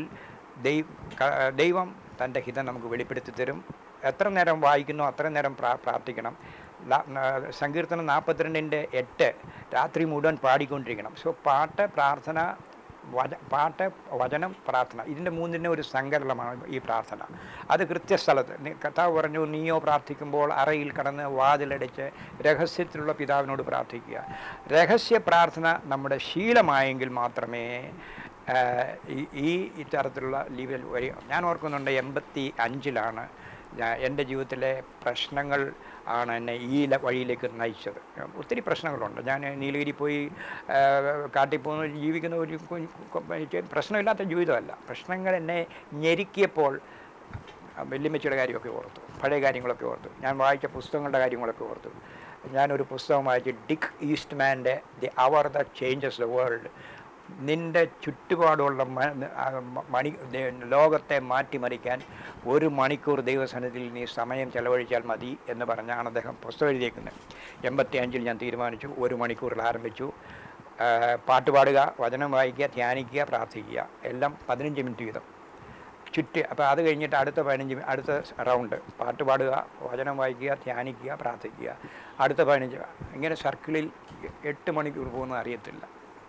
ദൈവം തൻ്റെ ഹിതം നമുക്ക് വെളിപ്പെടുത്തി തരും. എത്ര നേരം വായിക്കുന്നോ അത്ര നേരം പ്രാ പ്രാർത്ഥിക്കണം. സങ്കീർത്തനം നാൽപ്പത്തിരണ്ടിൻ്റെ എട്ട് രാത്രി മുഴുവൻ പാടിക്കൊണ്ടിരിക്കണം. സോ പാട്ട്, പ്രാർത്ഥന, വച പാട്ട്, വചനം, പ്രാർത്ഥന, ഇതിൻ്റെ മൂന്നിൻ്റെ ഒരു സങ്കലനമാണ് ഈ പ്രാർത്ഥന. അത് കൃത്യസ്ഥലത്ത് കർത്താവ് പറഞ്ഞു, നീയോ പ്രാർത്ഥിക്കുമ്പോൾ അറയിൽ കടന്ന് വാതിലടച്ച് രഹസ്യത്തിലുള്ള പിതാവിനോട് പ്രാർത്ഥിക്കുക. രഹസ്യ പ്രാർത്ഥന നമ്മുടെ ശീലമായെങ്കിൽ മാത്രമേ ഈ ഇത്തരത്തിലുള്ള ലെവൽ വരിക. ഞാൻ ഓർക്കുന്നുണ്ട്, എൺപത്തി അഞ്ചിലാണ് എൻ്റെ ജീവിതത്തിലെ പ്രശ്നങ്ങൾ ആണ് എന്നെ ഈ വഴിയിലേക്ക് നയിച്ചത്. ഒത്തിരി പ്രശ്നങ്ങളുണ്ട്. ഞാൻ നീലഗിരി പോയി കാട്ടിൽ പോകുന്ന ജീവിക്കുന്ന ഒരു പ്രശ്നമില്ലാത്ത ജീവിതമല്ല. പ്രശ്നങ്ങൾ എന്നെ ഞെരുക്കിയപ്പോൾ വെല്ലുമ്മച്ചിയുടെ കാര്യമൊക്കെ ഓർത്തു, പഴയ കാര്യങ്ങളൊക്കെ ഓർത്തു, ഞാൻ വായിച്ച പുസ്തകങ്ങളുടെ കാര്യങ്ങളൊക്കെ ഓർത്തു. ഞാനൊരു പുസ്തകം വായിച്ച് ഡിക്ക് ഈസ്റ്റ്മാൻ്റെ the hour that changes the world. നിൻ്റെ ചുറ്റുപാടുള്ള മണി ലോകത്തെ മാറ്റിമറിക്കാൻ ഒരു മണിക്കൂർ ദൈവസന്നിധിയിൽ നീ സമയം ചെലവഴിച്ചാൽ മതി എന്ന് പറഞ്ഞാണ് അദ്ദേഹം പുസ്തകം എഴുതിയേക്കുന്നത്. എൺപത്തി അഞ്ചിൽ ഞാൻ തീരുമാനിച്ചു, ഒരു മണിക്കൂറിൽ ആരംഭിച്ചു. പാട്ടുപാടുക, വചനം വായിക്കുക, ധ്യാനിക്കുക, പ്രാർത്ഥിക്കുക, എല്ലാം പതിനഞ്ച് മിനിറ്റ് വീതം ചുറ്റി. അപ്പോൾ അത് കഴിഞ്ഞിട്ട് അടുത്ത പതിനഞ്ച് അടുത്ത റൗണ്ട് പാട്ടുപാടുക, വചനം വായിക്കുക, ധ്യാനിക്കുക, പ്രാർത്ഥിക്കുക, അടുത്ത പതിനഞ്ച്. ഇങ്ങനെ സർക്കിളിൽ എട്ട് മണിക്കൂർ പോകുന്നത് അറിയത്തില്ല.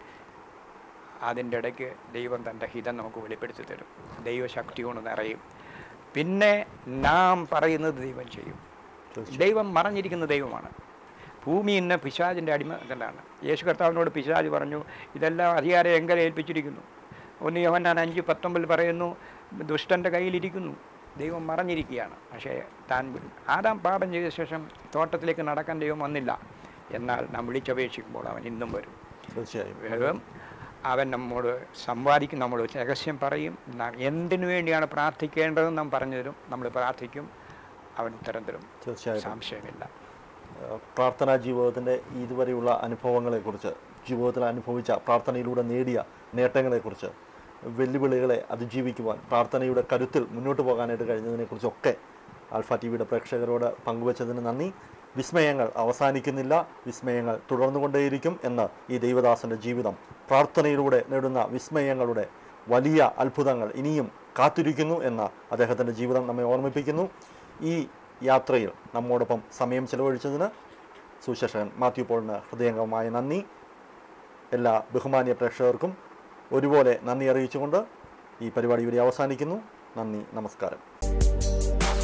അതിൻ്റെ ഇടയ്ക്ക് ദൈവം തൻ്റെ ഹിതം നമുക്ക് വെളിപ്പെടുത്തി തരും, ദൈവശക്തി കൊണ്ട് നിറയും. പിന്നെ നാം പറയുന്നത് ദൈവം ചെയ്യും. ദൈവം മറഞ്ഞിരിക്കുന്ന ദൈവമാണ്. ഭൂമി ഇന്ന് പിശാചിൻ്റെ അടിമ തന്നെയാണ്. യേശു കർത്താവിനോട് പിശാച് പറഞ്ഞു, ഇതെല്ലാം അധികാരം എങ്ങനെ ഏൽപ്പിച്ചിരിക്കുന്നു. ഒന്ന് യോഹന്നാൻ അഞ്ച് പത്തൊമ്പതിൽ പറയുന്നു, ദുഷ്ടൻ്റെ കയ്യിലിരിക്കുന്നു, ദൈവം മറഞ്ഞിരിക്കുകയാണ്. പക്ഷേ താൻ ആദാം പാപം ചെയ്ത ശേഷം തോട്ടത്തിലേക്ക് നടക്കാൻ ദൈവം വന്നില്ല. എന്നാൽ നാം വിളിച്ചപേക്ഷിക്കുമ്പോൾ അവൻ ഇന്നും വരും. തീർച്ചയായും വേഗം അവൻ നമ്മോട് സംവാദിക്കും, നമ്മളോട് രഹസ്യം പറയും. നാം എന്തിനു വേണ്ടിയാണ് പ്രാർത്ഥിക്കേണ്ടതെന്ന് നാം പറഞ്ഞു തരും. നമ്മൾ പ്രാർത്ഥിക്കും, അവൻ ഉത്തരം തരും. തീർച്ചയായും സംശയമില്ല. പ്രാർത്ഥനാ ജീവിതത്തിൻ്റെ ഇതുവരെയുള്ള അനുഭവങ്ങളെക്കുറിച്ച്, ജീവിതത്തിൽ അനുഭവിച്ച പ്രാർത്ഥനയിലൂടെ നേടിയ നേട്ടങ്ങളെക്കുറിച്ച്, വെല്ലുവിളികളെ അതിജീവിക്കുവാൻ പ്രാർത്ഥനയുടെ കരുത്തിൽ മുന്നോട്ട് പോകാനായിട്ട് കഴിഞ്ഞതിനെക്കുറിച്ചൊക്കെ ആൽഫ ടി വിയുടെ പ്രേക്ഷകരോട് പങ്കുവച്ചതിന് നന്ദി. വിസ്മയങ്ങൾ അവസാനിക്കുന്നില്ല, വിസ്മയങ്ങൾ തുടർന്നുകൊണ്ടേയിരിക്കും എന്ന് ഈ ദൈവദാസൻ്റെ ജീവിതം, പ്രാർത്ഥനയിലൂടെ നേടുന്ന വിസ്മയങ്ങളുടെ വലിയ അത്ഭുതങ്ങൾ ഇനിയും കാത്തിരിക്കുന്നു എന്ന അദ്ദേഹത്തിൻ്റെ ജീവിതം നമ്മെ ഓർമ്മിപ്പിക്കുന്നു. ഈ യാത്രയിൽ നമ്മോടൊപ്പം സമയം ചെലവഴിച്ചതിന് സുശേഷൻ മാത്യു പോളിന് ഹൃദയംഗമായ നന്ദി. എല്ലാ ബഹുമാന്യ പ്രേക്ഷകർക്കും ഒരുപോലെ നന്ദി അറിയിച്ചുകൊണ്ട് ഈ പരിപാടി ഇവിടെ അവസാനിക്കുന്നു. നന്ദി, നമസ്കാരം.